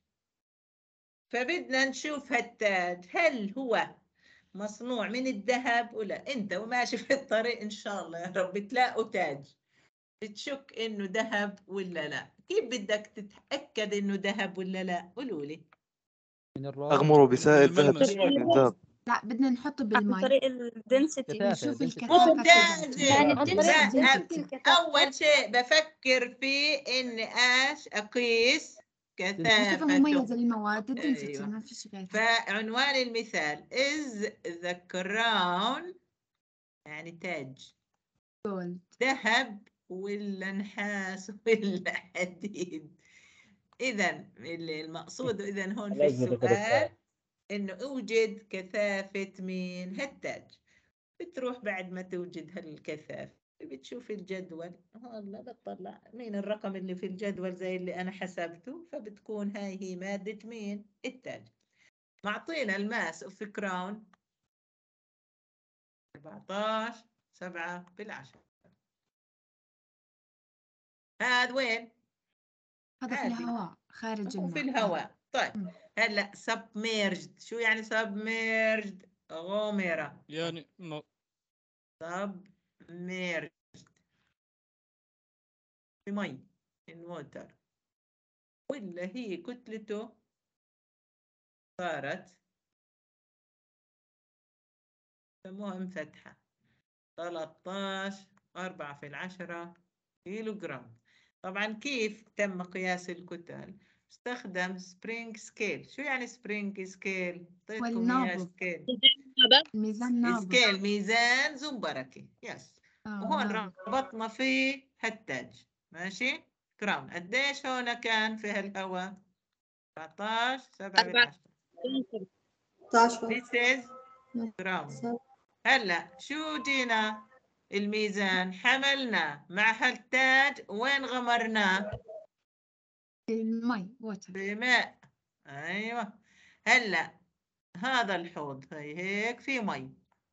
فبدنا نشوف هالتاج هل هو مصنوع من الذهب ولا. انت وماشي في الطريق ان شاء الله يا رب تلاقوا تاج بتشك انه ذهب ولا لا. كيف بدك تتأكد انه ذهب ولا لا؟ قولوا لي. من الروح. أغمره بسائل ذهب بالملمس. من الذهب. لا بدنا نحطه عن بالمي طريق الدنسيتي. كثافة. نشوف density. الكثافة ممتاز. يعني تبعته. الدنسيتي لا، نشوف الكثافة. أول شيء بفكر فيه إني إيش أقيس الكثافة كثافته. مميزة للمواد الدنسيتي أيوة. ما فيش غير. فعنوان المثال is the crown يعني تاج جولد. ذهب ولا نحاس ولا حديد. إذا المقصود إذا هون في لازم تاخد السؤال السؤال. إنه أوجد كثافة مين هالتاج. بتروح بعد ما توجد هالكثافة بتشوف الجدول، والله بتطلع مين الرقم اللي في الجدول زي اللي أنا حسبته، فبتكون هاي هي مادة مين التاج. معطينا الماس اوف كراون أربعة عشر سبعة بالعشرة. هذا وين؟ هذا في عادي. الهواء خارج هو الماء. في الهواء. طيب مم. هلا submerged. شو يعني submerged؟ غامرة. يعني م- submerged في مي in water، ولا هي كتلته صارت سموها مفتحة ثلاثة عشر أربعة في العشرة كيلو جرام. طبعا كيف تم قياس الكتل؟ استخدم سبرينج سكيل. شو يعني سبرينج سكيل؟ اعطيتكم اياه والنابض. سكيل. الميزان نابض. سكيل ميزان زنبركي. يس. آه، وهون نابض. ربطنا فيه هالتاج. ماشي كراون. قديش هون كان في هالهواء؟ أربعة عشر سبعة بالعشرة. This is crown. هلا شو جينا الميزان حملنا مع هالتاج وين غمرناه؟ المي ووتر. بماء. ايوه. هلا هذا الحوض هي هيك في مي،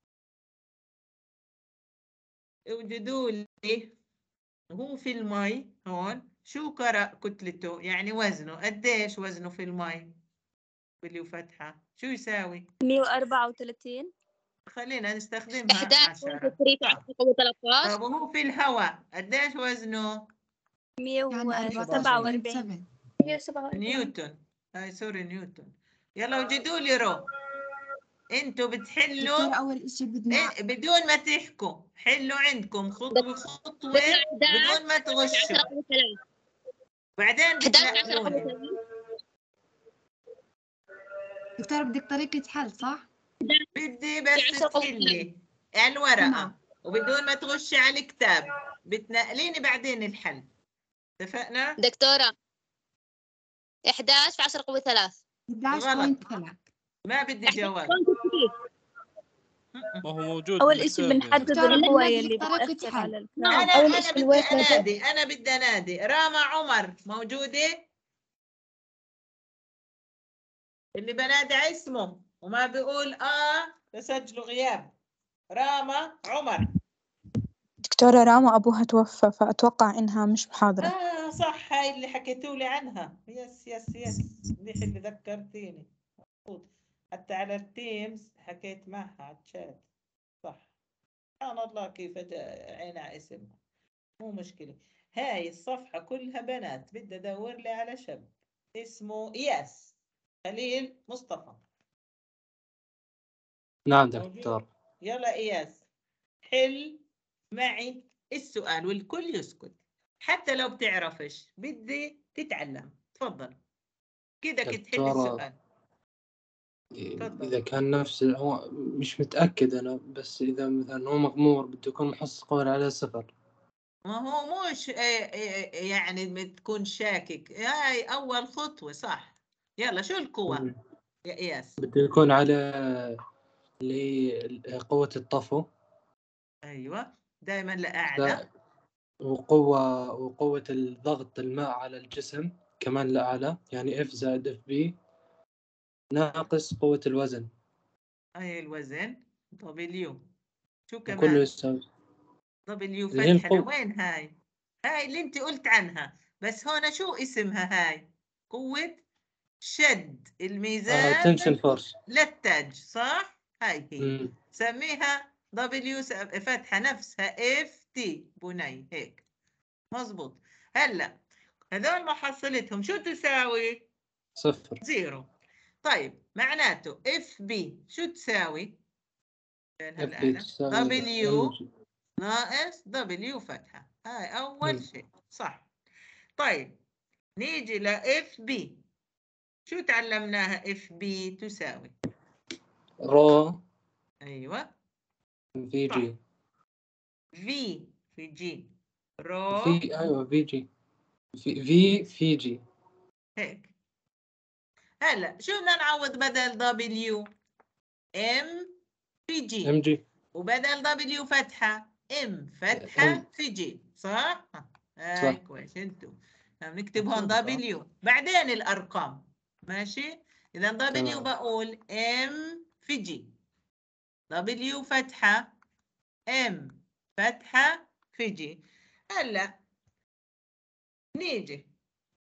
اوجدوا لي هو في المي هون شو قرأ كتلته يعني وزنه قديش وزنه في المي باللي وفتحة شو يساوي؟ مية وأربعة وثلاثين. خلينا نستخدمها إحدى عشر عشرة. قوة ثلاثة عشر. طب وهو في الهواء قديش وزنه؟ مية وسبعة وأربعين. نيوتن. هاي سوري نيوتن. يلا وجدوا لي رو. انتوا بتحلوا دكتور أول إشي بدنا إيه بدون ما تحكوا، حلوا عندكم خطوة خطوة بدون ما تغشوا، بعدين بتنقلوني. دكتور بدك طريقة حل صح؟ بدي بس تحلي على الورقة وبدون ما تغشي على الكتاب، بتنقليني بعدين الحل. اتفقنا؟ دكتورة إحدى عشر في عشرة قوة ثلاث. إحدى عشر غلط. فاصلة ثلاثة. ما بدي جواب. ما هو موجود أول إشي بالكتاب يعني. بنحدد دكتورة الهواية بدنا اللي طريقة بتأثر حل. على انا الفعل. أول انا إشي بدي الويت لازم. انادي انا بدي انادي راما عمر موجوده؟ اللي بنادي على اسمه وما بيقول اه بسجله غياب. راما عمر. دكتورة راما أبوها توفى فأتوقع إنها مش محاضرة. اه صح، هاي اللي حكيتوا لي عنها. يس يس يس منيح اللي ذكرتيني. مظبوط. حتى على التيمز حكيت معها على الشات. صح. سبحان الله كيف جاء عينها اسمها. مو مشكلة. هاي الصفحة كلها بنات، بدي ادور لي على شاب اسمه اياس خليل مصطفى. نعم موجود؟ دكتور. يلا اياس حل معي السؤال والكل يسكت، حتى لو بتعرفش بدي تتعلم. تفضل كده كده تحل دكتورة السؤال. إذا كان نفس هو مش متأكد أنا، بس إذا مثلا هو مغمور بده يكون محصص قول على صفر. ما هو مش آه، آه، يعني بتكون شاكك. هاي أول خطوة صح. يلا شو القوة يا إياس؟ بده يكون على اللي هي قوة الطفو. أيوة دائما لأعلى. وقوة وقوة الضغط الماء على الجسم كمان لأعلى، يعني F زائد اف بي ناقص قوة الوزن. أي الوزن W. شو وكله كمان؟ يساوي W اللي هي فتحة. القوة. لوين هاي؟ هاي اللي أنت قلت عنها، بس هون شو اسمها هاي؟ قوة شد الميزان تنشن فورس للتاج صح؟ هاي هي. مم. سميها W فتحة نفسها اف تي بني هيك. مظبوط. هلا هذول محصلتهم شو تساوي؟ صفر. زيرو. طيب معناته اف بي شو تساوي؟ اف بي تساوي W ناقص W فتحة. هاي أول مم. شيء صح. طيب نيجي ل اف بي. شو تعلمناها؟ اف بي تساوي رو أيوة في صح. جي. في في جي رو في أيوة في جي في في في جي هيك. هلا شو بدنا نعوض بدل دبليو؟ ام في جي. ام جي. وبدل دبليو فتحة ام فتحة ام في جي صح؟ هاي صح. كويس. انتوا نكتب هون دبليو بعدين الارقام. ماشي. اذا دبليو تمام. بقول ام في جي دبليو فتحة ام فتحة في جي. هلا نيجي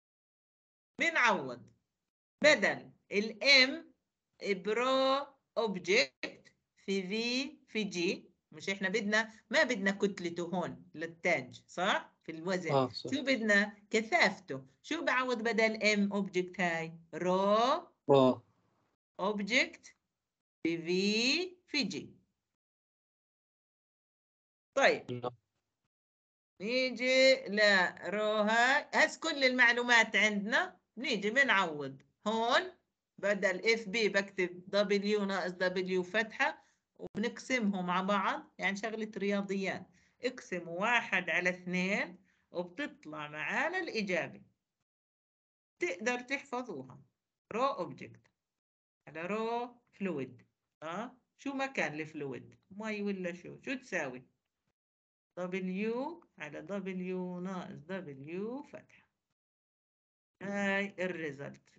بنعوض بدل الام برو اوبجكت في في في جي. مش احنا بدنا ما بدنا كتلته هون للتاج صح؟ في الوزن. آه صح. شو بدنا؟ كثافته. شو بعوض بدل ام اوبجكت؟ هاي رو رو اوبجكت في في في جي. طيب نيجي لرو هاي. هس كل المعلومات عندنا. نيجي بنعوض هون بدل اف بي بكتب دبليو ناقص دبليو فتحة وبنقسمهم مع بعض، يعني شغلة رياضيات. اقسم واحد على اثنين وبتطلع معانا الإجابة. تقدر تحفظوها. رو اوبجكت على رو فلويد. اه شو مكان الفلويد؟ مي ولا شو؟ شو تساوي؟ W على W ناقص W فتحة. هاي الريزلت.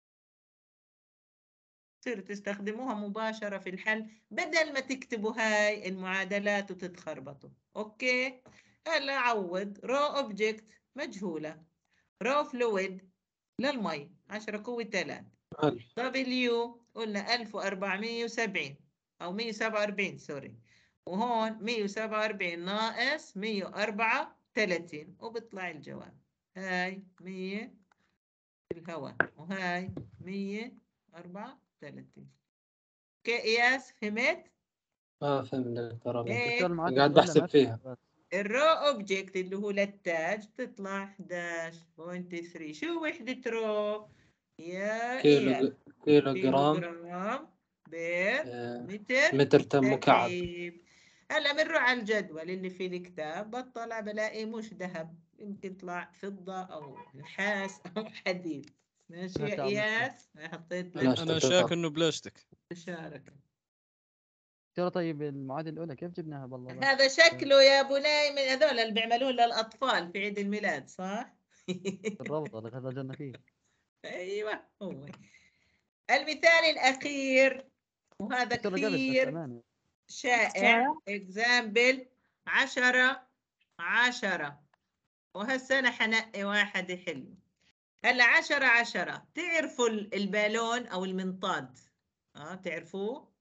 تصيروا تستخدموها مباشرة في الحل بدل ما تكتبوا هاي المعادلات وتتخربطوا. اوكي. هلا عوض رو اوبجكت مجهولة، رو فلويد للمي عشرة قوة ثلاثة، W قلنا ألف وأربعمية وسبعين أو مية وسبعة وأربعين سوري، وهون مية وسبعة وأربعين ناقص مية وأربعة وثلاثين وبيطلع الجواب. هاي مية في الهواء وهاي مية وأربعة وثلاثين. كقياس فهمت؟ اه فهمت دكتور. هيك قاعد احسب فيها. الرو اوبجكت اللي هو للتاج تطلع إحدى عشر فاصلة ثلاثة. شو وحدة رو يا كيلو إياد؟ كيلو كيلو جرام جرام بير آه. متر متر تم مكعب. مكعب. هلا بنروح على الجدول اللي في الكتاب بطلع بلاقي مش ذهب، يمكن طلع فضة أو نحاس أو حديد. ماشي يا إياس؟ حطيت لك انا شاك انه بلاستيك. مشاركة. ترى طيب المعادلة الأولى كيف جبناها بالله؟ هذا شكله يا بني من هذول اللي بيعملوه للأطفال في عيد الميلاد صح؟ الربط اللي خرجنا فيه. أيوه هو المثال الأخير وهذا ترى قبل بس كثير أمانة. شائع example عشرة عشرة وهسه أنا حنقي واحد يحل. هلا عشرة عشرة تعرفوا البالون أو المنطاد اه تعرفوه؟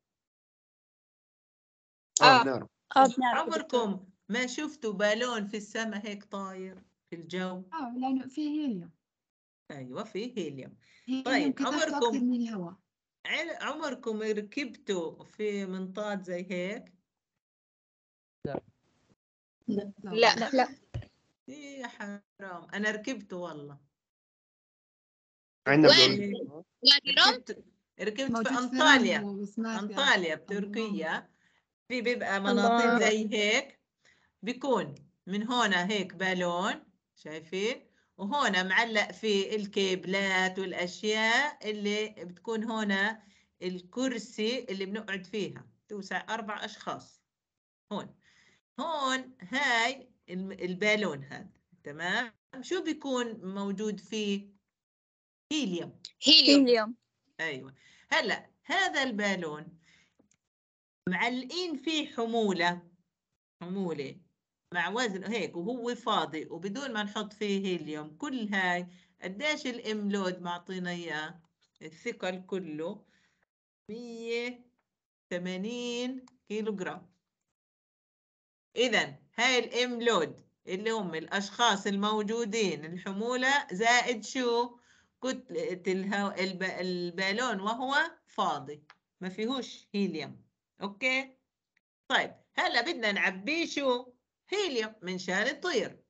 اه بنعرف. اه بنعرف عمركم ما شفتوا بالون في السماء هيك طاير في الجو؟ اه لأنه فيه هيليوم. ايوه فيه هيليوم. هيليوم طيب كثافته أكثر عمركم من الهواء. عل- عمركم ركبتوا في منطاد زي هيك؟ لا لا لا لا إيه يا حرام أنا ركبته والله. عندنا وين؟ بلون. وادي رم؟ ركبت ركبت موجود في في أنطاليا. رملة بس ما في أنطاليا أكثر. بتركيا في بيبقى مناطيد الله. زي هيك بيكون من هنا هيك بالون شايفين وهنا معلق فيه الكيبلات والأشياء اللي بتكون هنا الكرسي اللي بنقعد فيها توسع أربع أشخاص هون هون هاي الم- البالون هذا تمام شو بيكون موجود فيه هيليوم. هيليوم. هيليوم. أيوة هلا هذا البالون معلقين فيه حمولة حمولة مع وزن هيك وهو فاضي وبدون ما نحط فيه هيليوم كل هاي قديش الإملود معطينا إياه الثقل كله مية وثمانين كيلو جرام. إذا هاي الإملود اللي هم الأشخاص الموجودين الحمولة زائد شو كتلة الهو... الب... البالون وهو فاضي ما فيهوش هيليوم. أوكي طيب هلا بدنا نعبيه شو هيليوم من شان يطير.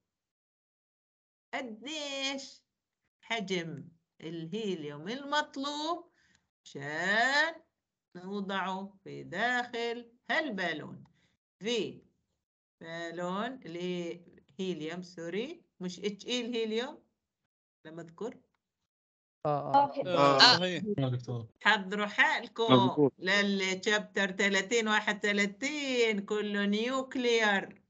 قديش حجم الهيليوم المطلوب عشان نوضعه في داخل هالبالون في بالون اللي هيليوم سوري مش اتش اي الهيليوم لما اذكر اه اه آه، صحيح يا دكتور. حضروا حالكم مظبوط. للشابتر ثلاثين واحد وثلاثين كله نيوكليار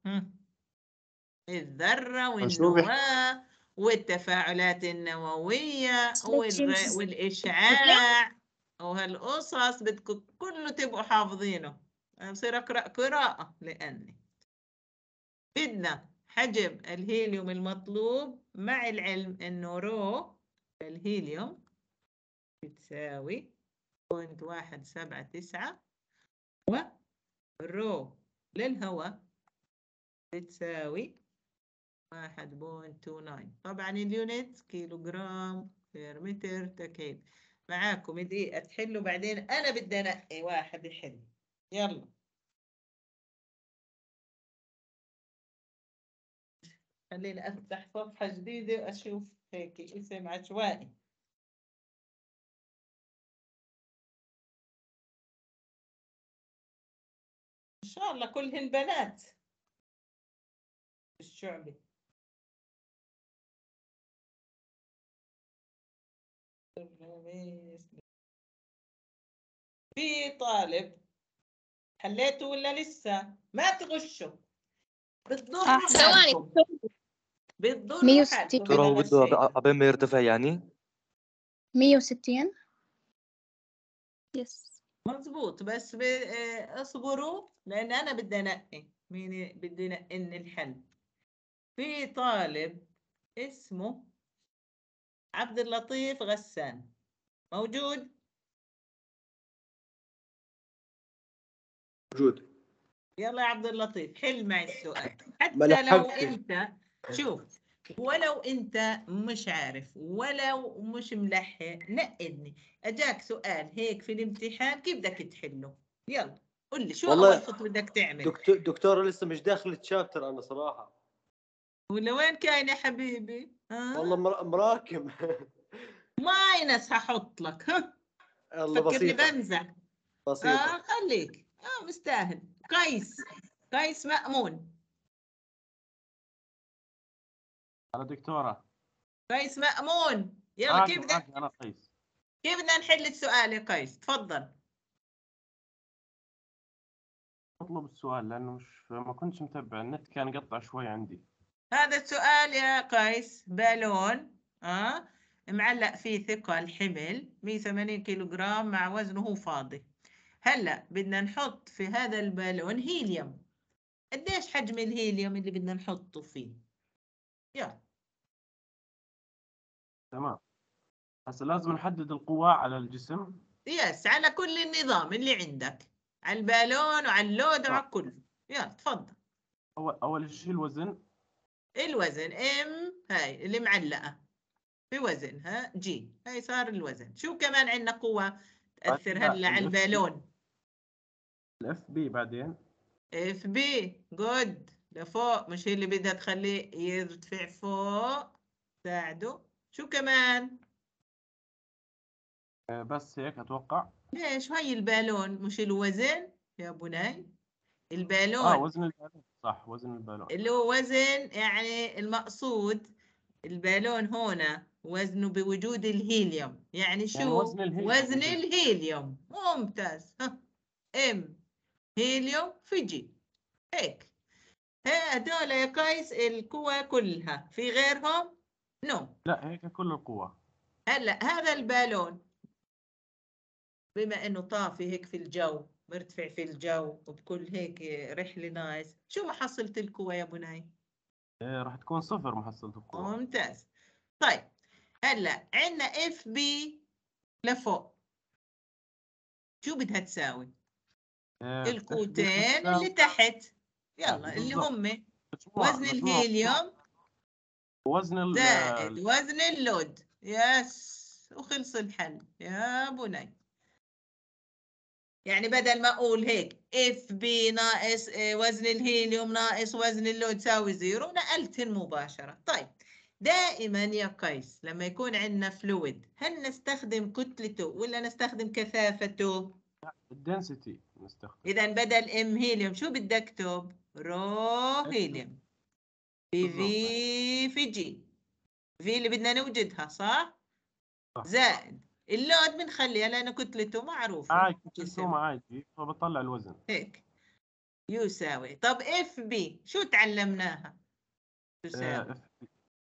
الذرة شو بيحكي؟ والنواة والتفاعلات النووية والغ... والإشعاع وهالقصص بدكم كله تبقوا حافظينه. أنا بصير أقرأ قراءة لأني بدنا حجم الهيليوم المطلوب مع العلم إنه رو الهيليوم بتساوي بوينت واحد سبعة تسعة ورو للهواء بتساوي واحد بوينت تو ناين. طبعا اليونت كيلو جرام بير متر تكعيب. معاكم دقيقة تحلوا بعدين أنا بدي أنقي واحد يحل. يلا خليني أفتح صفحة جديدة وأشوف هيك اسم عشوائي. إن شاء الله كلهن بنات الشعبي. في طالب حليته ولا لسه؟ ما تغشوا بتضروا ثواني حالكم بتضروا مية حالكم وستين. دكتور هو إذا بده غشيتوا. عب- عبين ما يرتفع يعني. مية وستين. يس. مظبوط بس ب... آه، اصبروا لان انا بدي انقي مين بدي انقي الحل. في طالب اسمه عبد اللطيف غسان موجود؟ موجود. يلا يا عبد اللطيف حل معي السؤال. ما حتى لو لحقتش. انت شوف ولو انت مش عارف ولو مش ملحق نقدني اجاك سؤال هيك في الامتحان كيف بدك تحله؟ يلا قل لي شو والله اول خطوه بدك تعمل؟ دكتور دكتورة لسه مش داخل الشابتر انا صراحة. ولا وين كاين يا حبيبي؟ ها؟ والله مر- مراكم. ماينس هحط لك ها يلا فكرني بسيطة بنزع. بسيطة. اه خليك اه مستاهل. قيس قيس مأمون. أنا دكتورة. قيس مأمون يلا معك كيف معك بدنا أنا قيس. كيف بدنا نحل السؤال يا قيس؟ تفضل. اطلب السؤال لانه مش ما كنتش متابع، النت كان يقطع شوي عندي. هذا السؤال يا قيس، بالون اه معلق فيه ثقل حمل مية وثمانين كيلو جرام مع وزنه فاضي. هلا بدنا نحط في هذا البالون هيليوم. قديش حجم الهيليوم اللي بدنا نحطه فيه؟ يلا. تمام. هسه لازم نحدد القوى على الجسم. يس، على كل النظام اللي عندك، على البالون وعلى اللود وعلى كله. يلا تفضل. اول اول شيء الوزن. الوزن ام هاي اللي معلقة في وزنها جي، هاي صار الوزن. شو كمان عندنا قوة تأثر هلا على البالون؟ الاف بي بعدين. اف بي جود لفوق، مش هي اللي بدها تخليه يرتفع فوق، ساعده. شو كمان؟ آه، بس هيك اتوقع. ليش هاي البالون مش الوزن يا بني؟ البالون اه وزن البالون، صح وزن البالون. اللي هو وزن، يعني المقصود البالون هنا وزنه بوجود الهيليوم، يعني شو؟ يعني وزن الهيليوم. وزن الهيليوم. ممتاز. ها ام هيليوم في جي، هيك. هدول يا قيس القوى كلها، في غيرهم؟ نو no. لا هيك كل القوى. هلا هذا البالون بما انه طافي هيك في الجو، مرتفع في الجو وبكل هيك رحله نايس، شو محصلة القوى يا بني؟ إيه راح تكون صفر محصلة القوى. ممتاز. طيب هلا عندنا اف بي لفوق، شو بدها تساوي؟ إيه القوتين اللي تحت، يلا آه اللي بالضبط. هم مجموع وزن مجموع الهيليوم وزن ال زائد وزن اللود. يس، وخلص الحل يا بني. يعني بدل ما اقول هيك اف بي ناقص وزن الهيليوم ناقص وزن اللود تساوي زيرو، نقلتهم مباشرة. طيب دائما يا قيس لما يكون عندنا فلويد، هل نستخدم كتلته ولا نستخدم كثافته؟ الدنسيتي نستخدم. اذا بدل ام هيليوم شو بدي اكتب؟ رو هيليوم في في في جي، في اللي بدنا نوجدها صح؟ صح. زائد اللود بنخليها لأنه كتلته معروفة. معاي كتلته معاي جي، فبطلع الوزن. هيك يساوي. طب اف بي شو تعلمناها؟ تساوي آه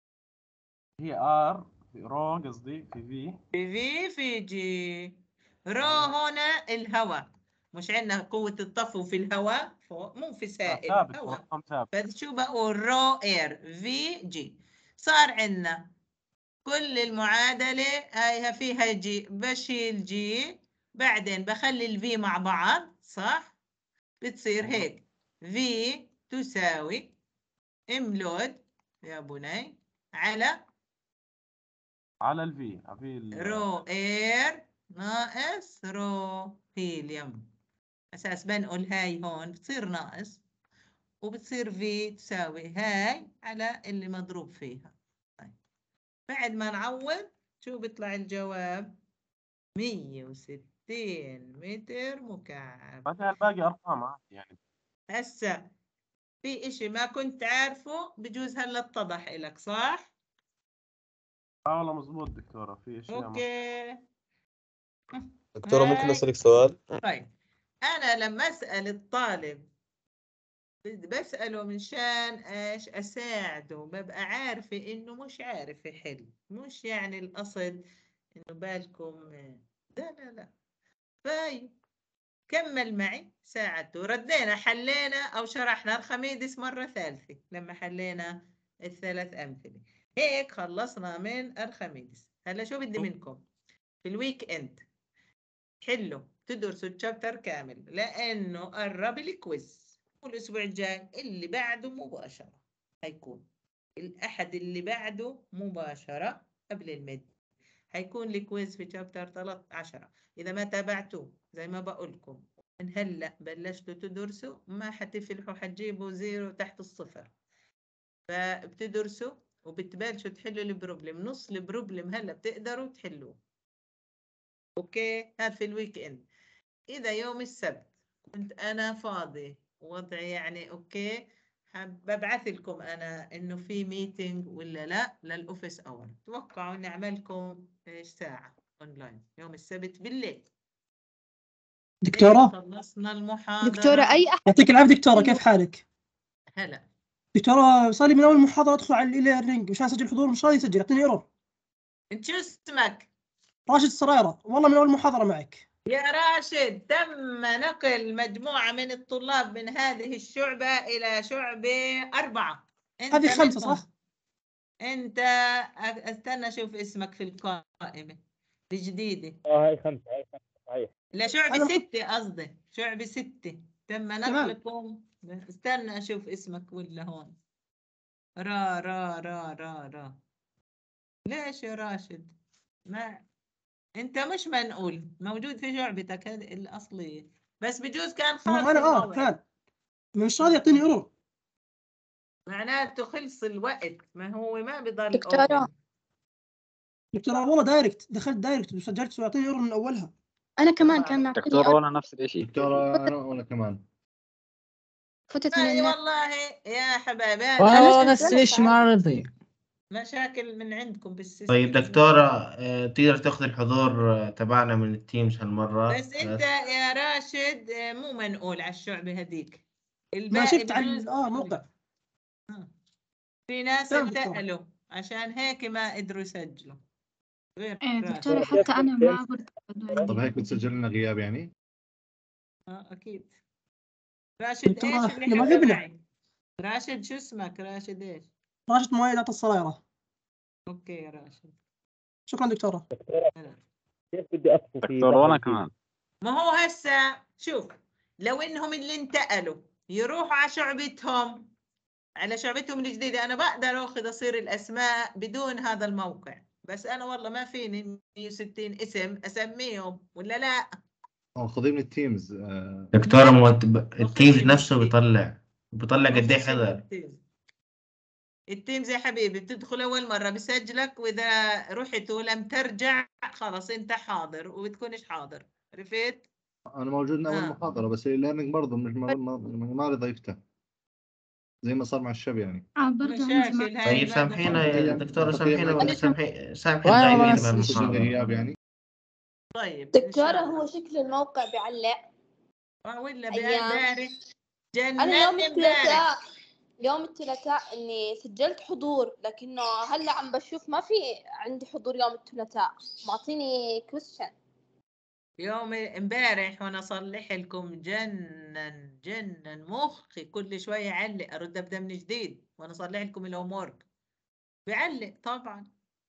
هي ار في رو قصدي في في في في في جي. رو هنا الهواء، مش عندنا قوة الطفو في الهواء فوق، مو في سائل ثابت، هواء. رقم ثابت. فشو بقول؟ رو اير في جي. صار عندنا كل المعادلة هاي فيها جي، بشيل جي بعدين بخلي الفي مع بعض صح؟ بتصير هيك في تساوي ام لود يا بني على على الفي في رو اير ناقص رو هيليوم. اساس بنقول هاي هون بتصير ناقص، وبتصير في تساوي هاي على اللي مضروب فيها. طيب بعد ما نعوض شو بيطلع الجواب؟ مية وستين متر مكعب. بعدين الباقي ارقام عادي يعني. هسا في اشي ما كنت عارفه بجوز هلا اتضح لك صح؟ اه والله مزبوط دكتورة، في اشياء اوكي. دكتورة ممكن هاي. أسألك سؤال؟ طيب انا لما اسأل الطالب بسأله منشان ايش؟ اساعده، ببقى عارفة انه مش عارف يحل، مش يعني القصد انه بالكم. لا لا لا. طيب كمل معي، ساعدته، ردينا حلينا أو شرحنا أرخميدس مرة ثالثة لما حلينا الثلاث أمثلة. هيك خلصنا من أرخميدس. هلا شو بدي منكم؟ في الويك إند حلوا تدرسوا الشابتر كامل لأنه قرب الكويز، والأسبوع الجاي اللي بعده مباشرة هيكون الأحد اللي بعده مباشرة قبل الميد هيكون الكويز في شابتر ثلاثة عشر. إذا ما تابعتوه زي ما بقولكم من هلا بلشتوا تدرسوا ما حتفلحوا، حتجيبوا زيرو تحت الصفر. فبتدرسوا وبتبلشوا تحلوا البروبلم، نص البروبلم هلا بتقدروا تحلوه. اوكي هذا في الويك اند. اذا يوم السبت كنت انا فاضي وضعي يعني اوكي، ببعث لكم انا انه في ميتنج ولا لا للاوفيس اور. توقعوا اني اعمل لكم ايش ساعة اونلاين يوم السبت بالليل. دكتورة خلصنا المحاضرة. دكتورة أي أحد يعطيك العافية دكتورة، كيف حالك؟ هلا. دكتورة صار لي من أول محاضرة أدخل على الإيليرنينج مشان أسجل حضور مش راضي يسجل، يعطيني إيرور. انت شو اسمك؟ راشد السرايرة، والله من أول محاضرة معك. يا راشد، تم نقل مجموعة من الطلاب من هذه الشعبة إلى شعبة أربعة. أنت هذه خمسة منهم. صح؟ أنت استنى أشوف اسمك في القائمة الجديدة. اه هاي خمسة، هاي خمسة صحيح. لا شعبة أنا- ستة قصدي، شعبة ستة تم نقلكم. استنى أشوف اسمك ولا هون. را را را را را ليش يا راشد؟ ما أنت مش منقول، موجود في شعبتك هذه الأصلية، بس بجوز كان ما خاص أنا آه الموعد. كان مش راضي يعطيني إيرور. معناته خلص الوقت، ما هو ما بضل دكتورة. أوبن. دكتورة والله دايركت، دخلت دايركت وسجلت ويعطيني إيرور من أولها. أنا كمان كان معطيني دكتور أربعة. وانا نفس الشيء. دكتورة أنا وأنا كمان. فتت من اي النت. والله يا حبايبي، والله هذا نفس الشيء ما رضي. مشاكل من عندكم بالسيستم. طيب دكتورة آه، تقدر تاخذ الحضور آه، تبعنا من التيمز هالمرة. بس انت يا راشد آه، مو منقول على الشعبة هذيك. ما الباقي شفت على بجوز اه موقع. في ناس تمام دكتورة. انتقلوا عشان هيك ما قدروا يسجلوا. غير إيه راشد. دكتورة، حتى أنا ما برضه طب هيك بتسجل لنا غياب يعني؟ اه اكيد. راشد دكتورة ايش احنا اللي ما حكى غبنا. معي؟ راشد شو اسمك؟ راشد ايش؟ راشد مؤيد السرايرة. اوكي يا راشد. شكرا دكتورة. كيف بدي أطفو في دكتور وانا بحر فيه؟ كمان. ما هو هسه شوف، لو انهم اللي انتقلوا يروحوا على شعبتهم، على شعبتهم الجديدة، أنا بقدر أخذ أصير الأسماء بدون هذا الموقع، بس أنا والله ما فيني مية وستين اسم أسميهم ولا لا. اه خذيه من التيمز. آه، دكتورة لا. موت- بخش التيمز من نفسه التيم. بيطلع بيطلع قد ايه بخش من حضر. التيم. التيم زي حبيبي بتدخل أول مرة بسجلك، وإذا رحت ولم ترجع خلاص أنت حاضر وبتكونش حاضر. عرفت؟ أنا موجود من أول آه. محاضرة، بس الليرنينج برضه مش ما, ما, ما رضى يفتح زي ما صار مع الشاب يعني. آه برضه عندي مشاكل مع... هاي طيب ما سامحينا يا تقييم دكتورة، تقييم سامحينا أنا سامحي سامحي والله الغايبين نفس الشيء. بهالمحاضرة. غياب يعني. طيب إن دكتورة شاء الله. هو شكل الموقع بيعلق آه ولا أيام. بارح أنا يوم جنني امبارح. الثلاثاء يوم الثلاثاء إني سجلت حضور، لكنه هلا عم بشوف ما في عندي حضور يوم الثلاثاء، معطيني كويشن. يوم امبارح وانا اصلح لكم جنن جنن مخي، كل شويه يعلق، ارد ابدا من جديد وانا اصلح لكم الهومورك بيعلق طبعا.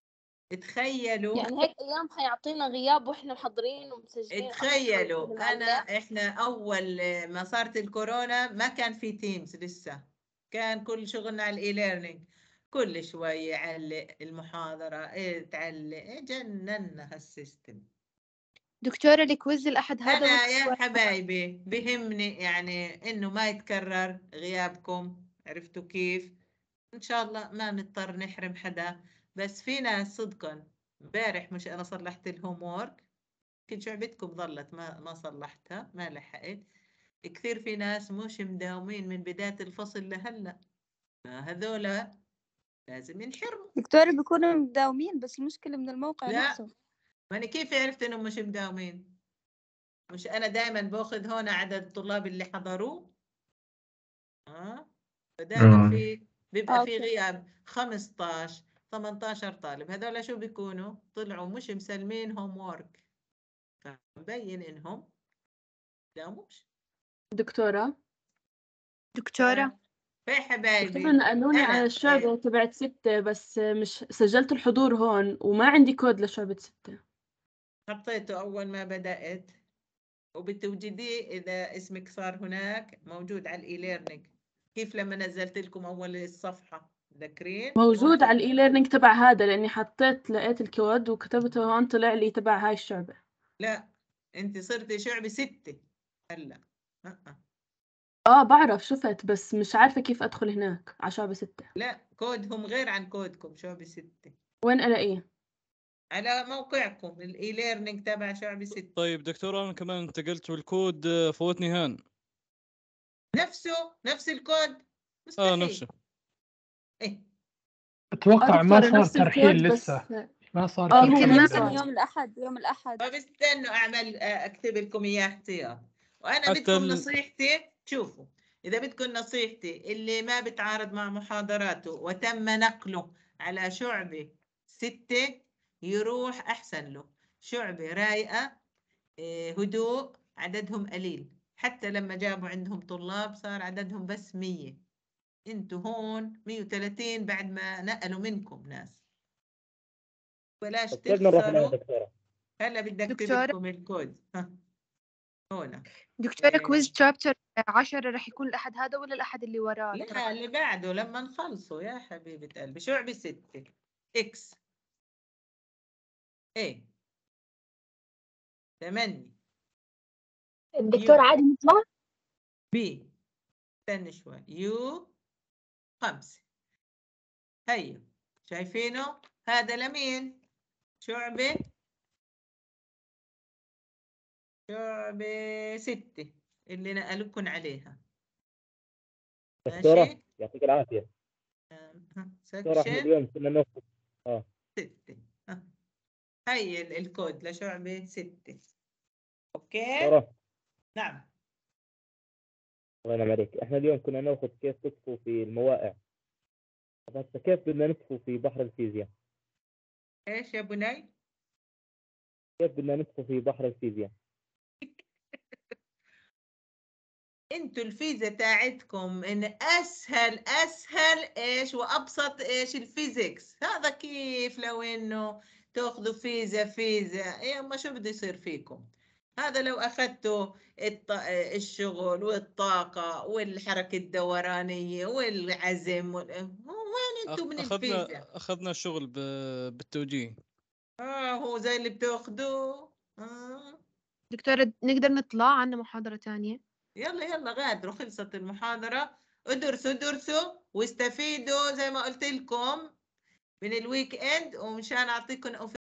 تخيلوا يعني هيك أيام حيعطينا غياب وإحنا محضرين ومسجلين. تخيلوا انا احنا اول ما صارت الكورونا ما كان في تيمز لسه، كان كل شغلنا على الاي ليرنينج. كل شويه يعلق المحاضره، ايه تعلق، إيه جننا هالسيستم. دكتورة الكويز الأحد هذا أنا يا ولا- حبايبي بهمني يعني إنه ما يتكرر غيابكم، عرفتوا كيف؟ إن شاء الله ما نضطر نحرم حدا، بس في ناس صدقا امبارح مش أنا صلحت الهوم وورك، كل شعبتكم ظلت ما ما صلحتها، ما لحقت. كثير في ناس مش مداومين من بداية الفصل لهلا، هذولا لازم ينحرموا. دكتورة بيكونوا مداومين بس المشكلة من الموقع لا. نفسه. ماني كيف عرفت إنهم مش مداومين؟ مش أنا دائما باخذ هون عدد الطلاب اللي حضروه. اه فدائما آه. في بيبقى آه، في أوكي. غياب خمسطعش ثمنطعش طالب، هذول شو بيكونوا؟ طلعوا مش مسلمين هوم وورك، فمبين انهم لا مش. دكتورة دكتورة في حبايبي دكتورة نقلوني انا على الشعبة تبعت ستة، بس مش سجلت الحضور هون وما عندي كود لشعبة ستة. حطيته اول ما بدأت، وبتوجديه اذا اسمك صار هناك موجود على الاي ليرنينج. كيف لما نزلت لكم اول الصفحة ذاكرين؟ موجود على الاي ليرنينج تبع هذا، لاني حطيت لقيت الكود وكتبته هون طلع لي تبع هاي الشعبة. لا انت صرتي شعبة ستة هلا. أه. اه بعرف شفت، بس مش عارفة كيف ادخل هناك على شعبة ستة. لا كودهم غير عن كودكم شعبة ستة. وين الاقيه؟ على موقعكم الاي ليرنينج تبع شعبة ستة. طيب دكتور انا كمان انتقلت والكود آه، فوتني هان. نفسه نفس الكود اه مستحيل. نفسه. ايه اتوقع آه ما دكتورة صار نفس ترحيل الكود، بس لسه. ما صار آه، كل هو يمكن ما كلام مثلا صار. بعد. يوم الأحد يوم الأحد طب استنوا اعمل آه، اكتب لكم اياه احتياط. وانا حتى بدكم ال... نصيحتي، شوفوا اذا بدكم نصيحتي، اللي ما بتعارض مع محاضراته وتم نقله على شعبة ستة يروح احسن له. شعبة رايقة، آه، هدوء، عددهم قليل. حتى لما جابوا عندهم طلاب صار عددهم بس مية. انتوا هون مية وثلاثين بعد ما نقلوا منكم ناس. بلاش طب كيف بنروح معنا تخسروا. دكتورة؟ هلا بدي اكتب دكتورة لكم الكود. ها هون. دكتورة إيه. كويز شابتر عشرة رح يكون الأحد هذا ولا الأحد اللي وراه؟ ترى لا اللي بعده لما نخلصوا يا حبيبة قلبي. شعبة ستة اكس ايه ثمانية الدكتور عادي نطلع؟ بي استنى شوي يو خمسة. هيا شايفينه؟ هذا لمين؟ شعبة شعبة ستة اللي نقلكن عليها. دكتورة ماشي؟ يعطيك العافية. آم، ها، دكتورة احنا سكشن اليوم كنا ناخذ اه ستة. ها. هي ال- الكود لشعبة ستة. اوكي؟ دكتورة نعم. الله ينعم عليك، احنا اليوم كنا ناخذ كيف تطفوا في المواقع. طب هسه كيف بدنا نطفوا في بحر الفيزياء؟ ايش يا بني؟ كيف بدنا نطفوا في بحر الفيزياء؟ انتوا الفيزا تاعتكم ان اسهل اسهل ايش وابسط ايش الفيزيكس. هذا كيف لو انه تاخذوا فيزا فيزا ايه ما شو بده يصير فيكم. هذا لو اخذتوا الط... الشغل والطاقة والحركة الدورانية والعزم وال... وين انتوا من الفيزا؟ اخذنا اخذنا شغل ب... بالتوجيه. اه هو زي اللي بتاخذوه. آه. دكتورة نقدر نطلع عنا محاضرة تانية؟ يلا يلا غادروا، خلصت المحاضرة. ادرسوا ادرسوا واستفيدوا زي ما قلت لكم من الويك اند، ومشان اعطيكم